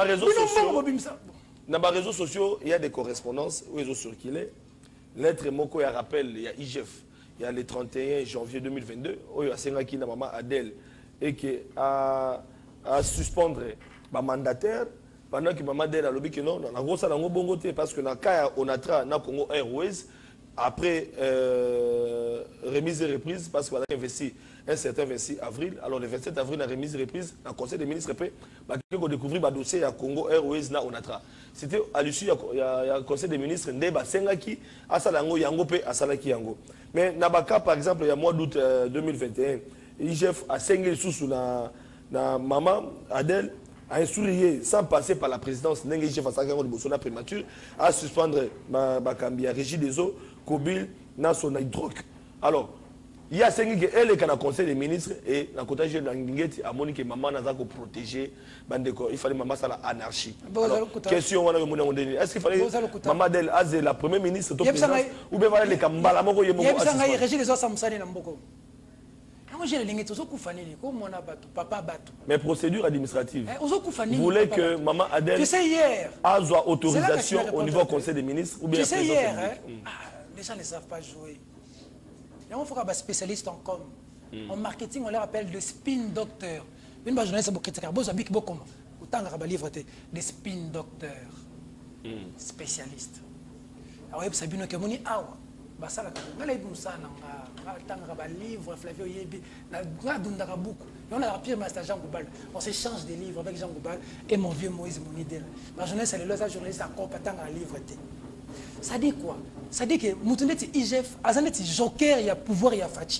C: les réseaux sociaux, il y a des correspondances où ils ont circulé. Lettre Moko, il y a rappel, il y a I G F. Il y a le trente et un janvier deux mille vingt-deux, où il y a Sengaki, maman Adèle, et qui a suspendre le mandataire pendant que maman Adèle a lobby que non, en gros, ça n'a pas bon côté parce que dans le cas on a tra na Congo Airways, après euh, remise et reprise, parce qu'on a investi un certain vingt-six avril, alors le vingt-sept avril, on a remise et reprise, dans le Conseil des ministres, on a découvert le dossier à Congo Airways, na Onatra. C'était à l'issue, il y a le Conseil des ministres, Ndeba Sengaki, Asalango Yango, Pe Asalaki Yango. Mais Nabaka, par exemple, il y a mois d'août deux mille vingt et un, I G F a sengé sous la maman Adèle, a instruit sans passer par la présidence, I G F a sengé de prémature, à suspendre Bakambia, Régie des eaux, Kobil, National Hydroc. Alors, il y a cinq elle est dans conseil des ministres et dans le côté de l'Angleterre, à Monique et maman n'a pas protégé. Il fallait maman ça l'anarchie. Question est-ce qu'il fallait maman d'elle a la première ministre ou bien les Kambala moko yemo.
B: Il y a régime les autres samsani namboko. Moi j'ai les lingues toujours kufanini comme mon abatou papa batou.
C: Mais procédure administrative. Vous voulez que maman Adèle a autorisation au niveau conseil des ministres ou bien
B: tu sais hier les gens ne savent pas jouer. Il faut avoir des spécialistes en com. Mm. En marketing, on les appelle des spin docteurs. Une journaliste qui critiquer, vous avez beaucoup comme autant de livres des spin docteurs, mm. spécialistes. Alors vous savez que moni awa, basa la kabo. Ngala ibu sana nga, tanga ba livre Flavio Yebi, na gradunda kabuku. On a pire master Jean Goubal. On s'échange des livres avec Jean Goubal et mon vieux Moïse Monidel. Ma journaliste elle est là, journaliste encore pas tant à livre. Ça dit quoi? Ça dit que Moutouneti I G F, Azaneti Joker, il y a pouvoir, il y a Fachi.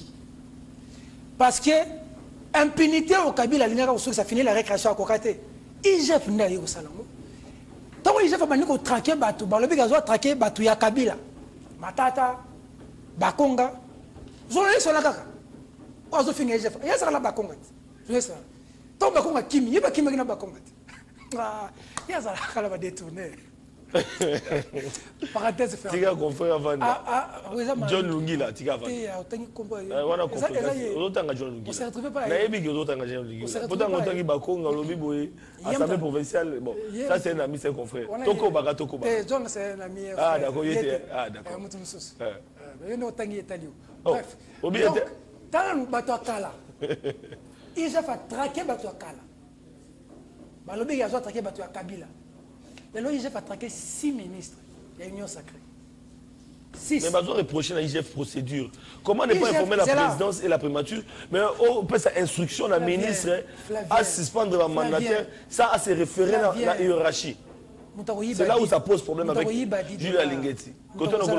B: Parce que impunité au Kabila, ça finit la récréation à Kokate. I G F n'est pas au salon. Tant que I G F a traqué Batou, le big a traqué Batou, il y a Kabila. Matata, Bakonga. Journaliste sur la caca. On a fini I G F. Il y a ça là Bakonga. Je sais ça. Tant Bakonga Kimi, il y a Kimi qui n'a Bakonga. Il y a ça là va détourner. Parenthèse fermée.
C: Tika confrère avant.
B: Ah ah,
C: John Lungi là, tika avant.
B: Tia, otangi combat.
C: Wana confrère. Otanga John Lungi.
B: On s'est retrouvé pas.
C: Na yebi que otanga John Lungi. Pourtant otangi Bakonga lobi boye. Assemblée provinciale. Bon, ça c'est un ami, c'est un confrère. Toko Baka Toko Baka.
B: John c'est un ami.
C: Ah d'accord, il était. Ah d'accord.
B: Mutu mususu. Mais yo otangi etalio.
C: Bref.
B: Obi était. Tant bato akala. Il a fait traquer bato akala. Balobi il a traqué bato Kabila. Et là, il a traqué six ministres. Il y a union sacrée. Six.
C: Mais ils ont reproché la I G F procédure. Comment ne pas informer la présidence et la primature? Mais on peut sa instruction, la ministre, à suspendre la mandataire, ça à se référer à la hiérarchie. C'est là où ça pose problème avec Julia Lingeti. Quand on a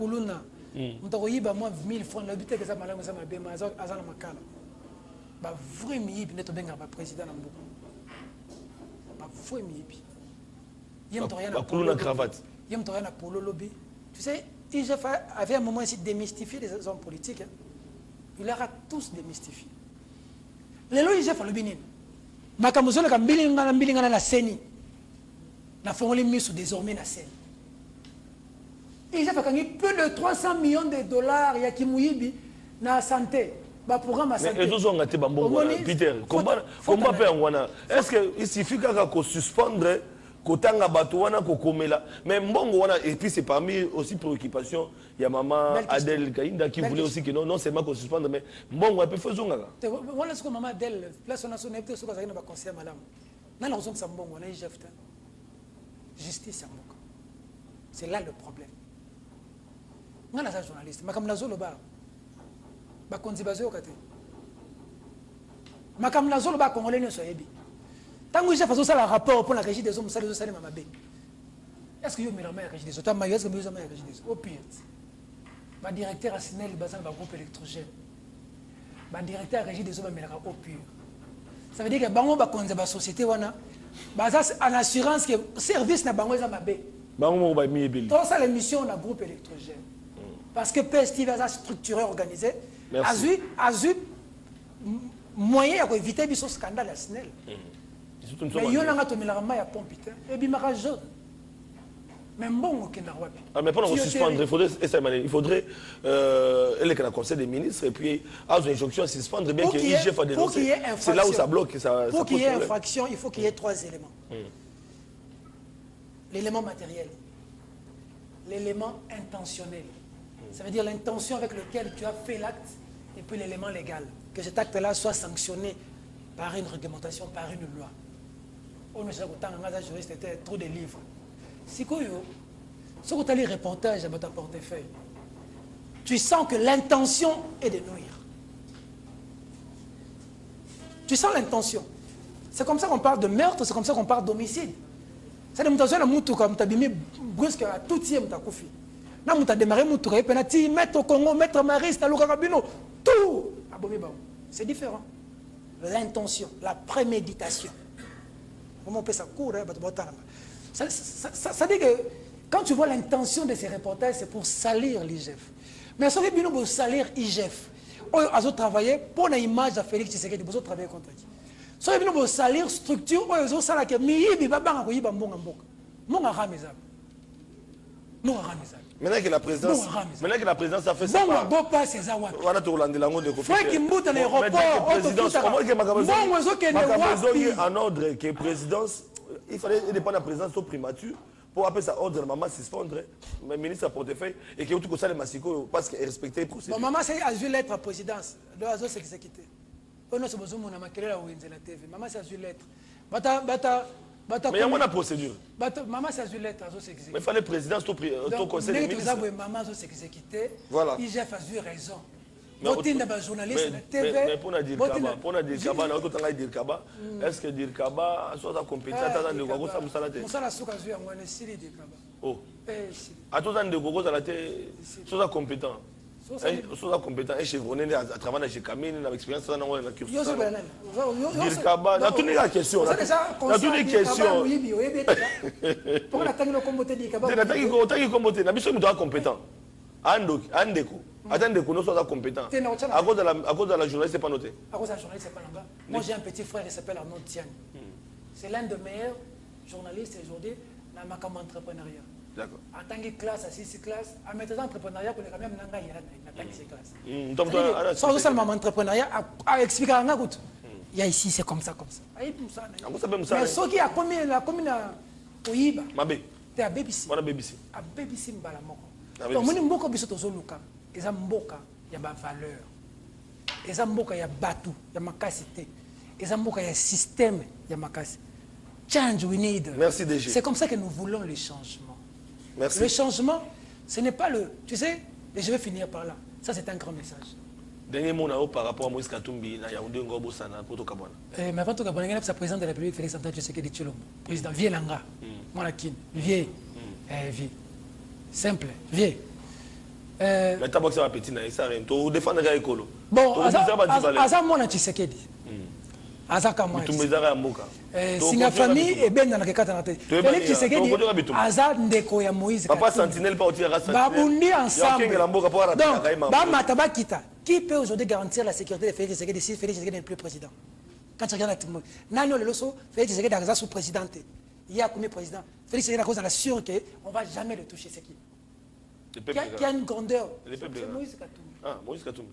B: moi mille francs, le but est que ça m'a ça m'a bien, mais ça ça m'a calme. Bah vraiment, il est peut-être bien le président Nambo. Bah vraiment. Il y a
C: un cravate.
B: Il y a un polo lobby. Tu sais, I G F avait un moment ici démystifié les hommes politiques. Hein. Il leur a tous démystifié. Les lois I G F le binin. Makamuzo le kambilinga na mbilinga na seni. Na fongoli misu désormais na seni. I G F a gagné plus de trois cents millions de dollars ya kimuyibi na santé. Ba programme santé.
C: Mais ils ont gâté bambo Peter. Comment comment faire ngwana? Est-ce que il suffit qu'on suspendre Kotanga Batouana Kokomela, mais Mbongo wana, et puis c'est parmi aussi préoccupations, il y a maman Adèle Kainda qui voulait aussi que non, non seulement qu'on suspende, mais Mbongo a pu faire zonga.
B: Voilà ce que maman Adèle, place on a son épouse, ce que ça va conseiller madame. Non, non, on a Mbongo, on a J F T. Justice à Mbongo. C'est là le problème. On a un journaliste, mais comme la zone ba, ba konzi bazo kate. Mais comme la zone ba congolais ne soit ébi. Tant que j'ai fait ça, le rapport pour la régie des hommes, ça les a salés mamabé. Est-ce que vous avez la régie des hommes? Est-ce que vous avez la régie des hommes? Au pire, ma directeur a signé le bazar du groupe électrogène. Ma directeur a régie des hommes, mais au pire. Ça veut dire que bango ba konza ba société wana, bazar en assurance que service na bango za mabé.
C: Bango ba mi ebeli.
B: Tout ça l'émission na groupe électrogène. Parce que P S T va structuré, organisé. Azu, azu moyen pour éviter ce scandale à Snell. Mais il y a un peu de pompe et puis il jaune. Mais bon,
C: ah, mais pendant qu'on suspendre, il faudrait, il faudrait euh, elle est le conseil des ministres et puis à une injonction à suspendre bien qu'il y ait I G F à dénoncer. C'est là où ça bloque. Ça,
B: pour qu'il y ait infraction, il faut qu'il y ait trois éléments. Mm. L'élément matériel, l'élément intentionnel. Mm. Ça veut dire l'intention avec laquelle tu as fait l'acte et puis l'élément légal. Que cet acte-là soit sanctionné par une réglementation, par une loi. On ne sait pas que juriste était trop de livres. Si tu as les reportages à ton portefeuille, tu sens que l'intention est de nuire. Tu sens l'intention. C'est comme ça qu'on parle de meurtre, c'est comme ça qu'on parle d'homicide. C'est une intention de comme tu as bimé brusque à tout tiers ta koufi. Là, tu as démarré mon tour, tu mettre au Congo, mettre Mariste, tout. C'est différent. L'intention, la préméditation. Comment on peut ça courir, ça, ça, ça, ça dit que quand tu vois l'intention de ces reportages, c'est pour salir l'I G F. Mais ça veut dire pour salir l'I G F. Ils ont travaillé pour l'image de Félix Tshisekedi, ils ont travaillé contre lui. Ça veut dire pour salir structure, ils ont salé que Miyibi Babanga Koyiba Mbonga Mboka. Mbonga Ramezab. Mbonga Ramezab.
C: Maintenant que la présidence, maintenant que la présidence a fait ça.
B: Bon, bon, pas ces awas.
C: Voilà tout l'année langue de
B: Faut qu'il monte dans l'aéroport.
C: Présidence, comment que Makabezo en ordre que présidence, il fallait dépendre de la présidence au primature pour appeler ça ordre maman suspendre, le ministre à portefeuille et que tout ça les massicos parce qu'il respectait les procédures.
B: Maman c'est a joué l'être à présidence, le azo s'exécuter. On a ce besoin mon amakelé la ouinze la T V. Maman c'est a joué l'être. Bata bata
C: mais il y a une procédure.
B: Maman c'est azul lettre,
C: mais il fallait présidence au conseil des ministres.
B: Maman s'exécuter.
C: Voilà.
B: Il a fait raison.
C: Mais pour dire Kaba, pour dire Kaba, na otanga dire Kaba. Est-ce que dire Kaba soit compétent dans le gogo ça musala te?
B: Musala suka zuya ngwane siri dire Kaba.
C: Oh. À tout dans le gogo ça la te soit compétent. Soit compétent et chevronné à travers chez Camille avec expérience dans la culture. Dire Kaba, na tout la question. Na tout les questions.
B: Pour la tangi le comboté dire Kaba.
C: Na tangi ko tangi comboté na biso muto compétent. Ando andeko. Attendez qu'on soit compétent. À cause de la, à cause de la journaliste, c'est pas noté.
B: À cause de la journaliste, c'est pas là-bas. Moi, j'ai un petit frère qui s'appelle Arnaud Tiani. C'est l'un des meilleurs journalistes aujourd'hui na makambo entrepreneuriat.
C: D'accord.
B: En tant que classe, à six classes, en mettant entrepreneuriat pour les même nanga il y a dans ces classes. Sans ça, maman entrepreneuriat a expliqué à Nagout. Il y a ici, c'est comme ça, comme ça. Mais ce qui a commis la commune au Iba.
C: Mabé.
B: Tu as B B C.
C: Voilà B B C.
B: A B B C Mbalamoko. Donc, mon mboka biso tozo luka. Et ça mboka, il y a ma valeur. Et ça mboka, il y a batu, il y a ma capacité. Et ça mboka, il y a système, il y a ma capacité. Change we need.
C: Merci D G.
B: C'est comme ça que nous voulons le changement.
C: Merci.
B: Le changement, ce n'est pas le... Tu sais, et je vais finir par là. Ça, c'est un grand message.
C: Dernier mot par rapport à Moïse Katumbi, na Yaoundé Ngobo Sana, Poto Kabwana.
B: Mais avant tout, Kabwana, c'est le président de la République, Félix Antoine Tshisekedi Tshilombo. Président, vieux Langa. Moi, Kin. Vieux. Vieux. Simple. Vieux.
C: Mais tu as boxé ma petite, ça rien. Tu défends les écoles.
B: Bon, Aza Mona Tshisekedi. Aza Kamwa.
C: Tu me dis à Mboka.
B: Si la famille est bien dans la Kekata, Félix Tshisekedi, Aza Ndeko ya Moïse.
C: Papa Sentinelle, pas au tir à
B: Babundi ensemble. Donc, Bamataba Kita. Qui peut aujourd'hui garantir la sécurité de Félix Tshisekedi si Félix Tshisekedi n'est plus président? Quand tu regardes la Timon, Nano Leloso, Félix Tshisekedi a sous présidente. Il y a combien de présidents? Félix Tshisekedi a cause de la sûre qu'on ne va jamais le toucher. C'est qui? Qui a une grandeur? C'est Moïse Katumbi.
C: Ah, Moïse Katumbi.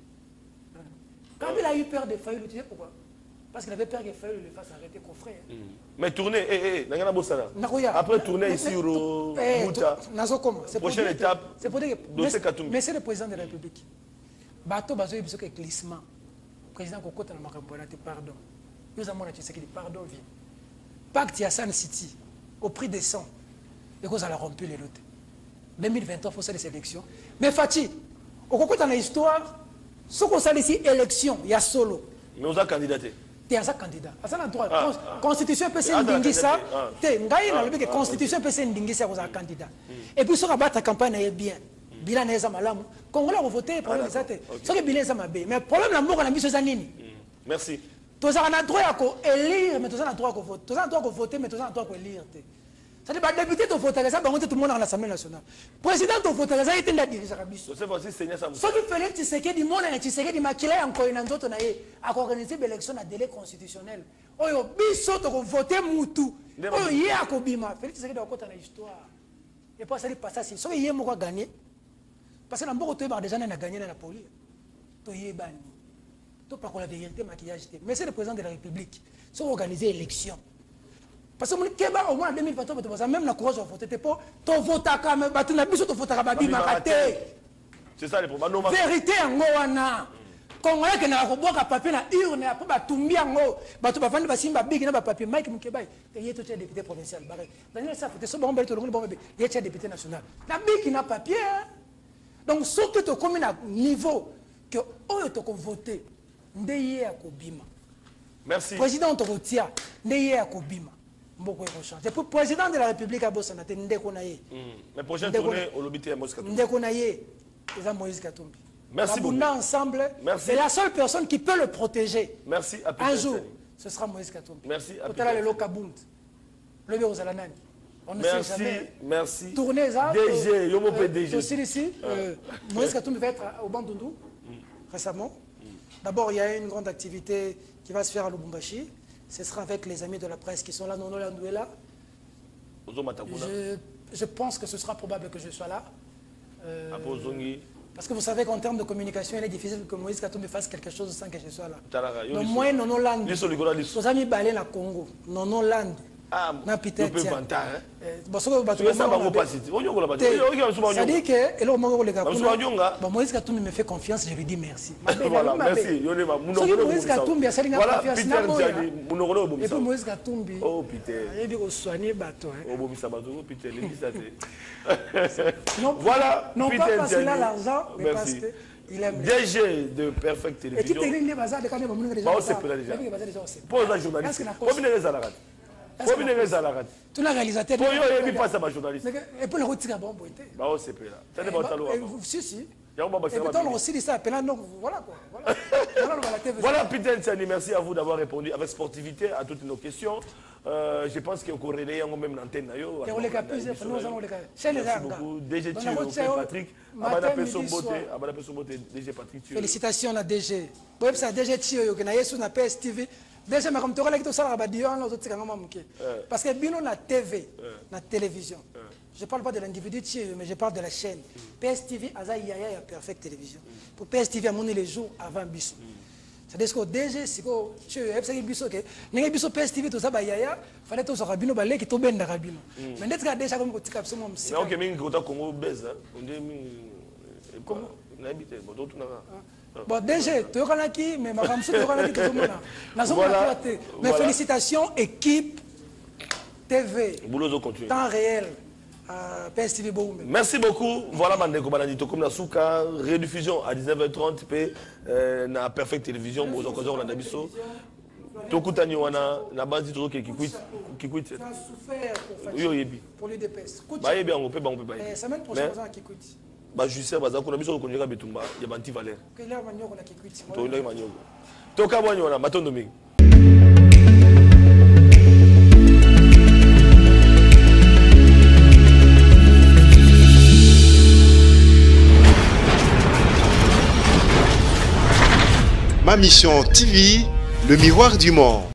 B: Quand il a eu peur de Fayou, tu sais pourquoi? Parce qu'il avait peur que Fayou le fasse arrêter qu'au frère.
C: Mais tourner, eh, eh, Nangana Bossana. Après tourner ici au Mouta. Prochaine étape,
B: c'est pour dire que mais c'est le président de la République. Bateau bazo biso que glissement. Président Kokota na makambola te pardon. Nous avons dit que pardon vient. Pacte ya San City au prix des cent. Et cause à la rompu les lots. deux mille vingt-trois faut faire des élections. Mais Fati, au Kokota na histoire, ce qu'on s'est ici élection, il y a solo.
C: Mais on a candidaté.
B: Tu es un candidat. À ça droit. Constitution peut se ndingisa. Tu ngai na lobi que constitution peut se ndingisa aux candidats. Et puis sur abattre campagne est bien. Bilan n'est pas malamu. Congolais ont voté pour le zate. Ce que bilan est malabé. Mais le problème la mort on a mis sur zanini.
C: Merci.
B: Tous on a droit à élire, mais tous on a droit à voter. Tous on a droit à voter, mais tous on a droit à élire. Ça dit pas député to voter ça, bah on tout le monde dans l'Assemblée nationale. Président to voter ça, il était là diriger la biso.
C: C'est voici Seigneur Sam.
B: Ce qui fallait que Tshisekedi monde na Tshisekedi makila encore une nzoto na ye à organiser l'élection à délai constitutionnel. Oyo biso to voter mutu. Oyo yé akobima. Félix Tshisekedi akota na histoire. Et pas ça dit pas ça, c'est ce que yé moko gagner. Parce que dans beaucoup de pays, déjà, on a gagné dans la police. Tu es banni. Tu pas la vérité, maquillage. Mais c'est le président de la République. C'est organiser l'élection. Parce que au moins en deux mille vingt-trois, même la courage de voter, tu as voté comme tu n'as plus de voter comme
C: c'est ça le problème.
B: Vérité en Goana. Congolais qui n'a pas de papier na urne, après ba tumbi ngo, ba tu ba vendre ba simba big na ba papier Mike Mukebai, tu es député provincial. Daniel ça faut te so bon ba to le bon bébé, il est député national. Na big na papier. Donc, ce que tu as comme un niveau que eux tu as voté, ndeye à Kobima.
C: Merci.
B: Président tu retient, ndeye à Kobima. Beaucoup de change. C'est pour le président de la République à Bossana, tu ndeye konaye.
C: Mais prochaine tournée au lobby de Moïse Katumbi.
B: Ndeye konaye, c'est Moïse Katumbi.
C: Merci beaucoup.
B: Ensemble, c'est la seule personne qui peut le protéger.
C: Merci à
B: un jour, ce sera Moïse Katumbi.
C: Merci à
B: Peter. Le Lokabund, le bureau Zalanani. On ne
C: merci,
B: sait jamais.
C: Merci.
B: Tournez ça.
C: D G, Yomo P D G.
B: Aussi ici, Moïse Katumbi va être au Bandundu récemment. D'abord, il y a une grande activité qui va se faire à Lubumbashi. Ce sera avec les amis de la presse qui sont là. Nono Landouela. Je, je pense que ce sera probable que je sois là. Euh, parce que vous savez qu'en termes de communication, il est difficile que Moïse Katumbi fasse quelque chose sans que je sois là. Donc moi, Nono Landou. Nos amis balé na Congo. Nono Landou.
C: Ah,
B: peut-être.
C: Tu peux vantar, hein?
B: Parce que tu ça ça dit que et moment les gars. Moïse Katumbi me fait confiance, je lui dis merci.
C: Voilà, merci.
B: Moïse Katumbi a sali confiance na moi. Et puis Moïse Katumbi.
C: Oh Peter.
B: Il dit soigner bateau hein.
C: Oh bomisa bateau Peter, les ça
B: voilà, non pas parce qu'il a l'argent, mais parce que il aime
C: D G de Perfect Télévision.
B: Et qui technique les bazar de quand même mon déjà.
C: Bah c'est pas déjà. Pose la journaliste. Combien les alarates? Combien les alarates?
B: Tu l'as réalisateur.
C: Pour eux, il passe à ma journaliste.
B: Et puis le retirer bon boité.
C: Bah c'est pas là. Ça dépend de
B: Si si. Et puis on aussi dit ça, donc voilà quoi. Voilà,
C: voilà Peter Ntsani, merci à vous d'avoir répondu avec sportivité à toutes nos questions. Euh, je pense que vous corrélez même l'antenne. Merci beaucoup. D G Patrick. D G Patrick.
B: Félicitations à D G. Oui, c'est D G Tio qui est sur la P S T V. Déjà, mais comme tu as dit, ça parce que bien on a T V, la télévision. Je ne parle pas de l'individu, mais je parle de la chaîne. P S T V, il y a Perfect Télévision. Pour P S T V, à mon les jours avant Bissot. C'est-à-dire que D G, c'est que tu es Bissot, que les Bissot P S T V, tout ça, il fallait que tu sois rabino, qui est bien rabino. Mais dès que déjà comme tu capes, c'est mon
C: c'est. Mais ok, mais quand tu Congo baise, on dit
B: comment bon, D G, tu es qui, mais ma femme, tu es qui, tout le monde. Mais félicitations, équipe T V.
C: Boulot continue.
B: Temps réel. P S T V.
C: Merci beaucoup. Voilà, Mandeko Bananito comme la Souka, rediffusion à dix-neuf heures trente, p na Perfect Télévision, vous en causez on a biso. Tokutani wana na base trop qui quitte qui quitte.
B: Tu as souffert pour
C: faire.
B: Pour l'U D P S.
C: Bah bien on peut on peut pas.
B: Semaine prochaine on qui quitte.
C: Bah je sais baza kuna biso ko nyaka betumba ya banti valeur.
B: Que là manyo na qui quitte.
C: To là manyo. Toka bwanyo wana matondo mingi.
A: Ma mission T V, le miroir du monde.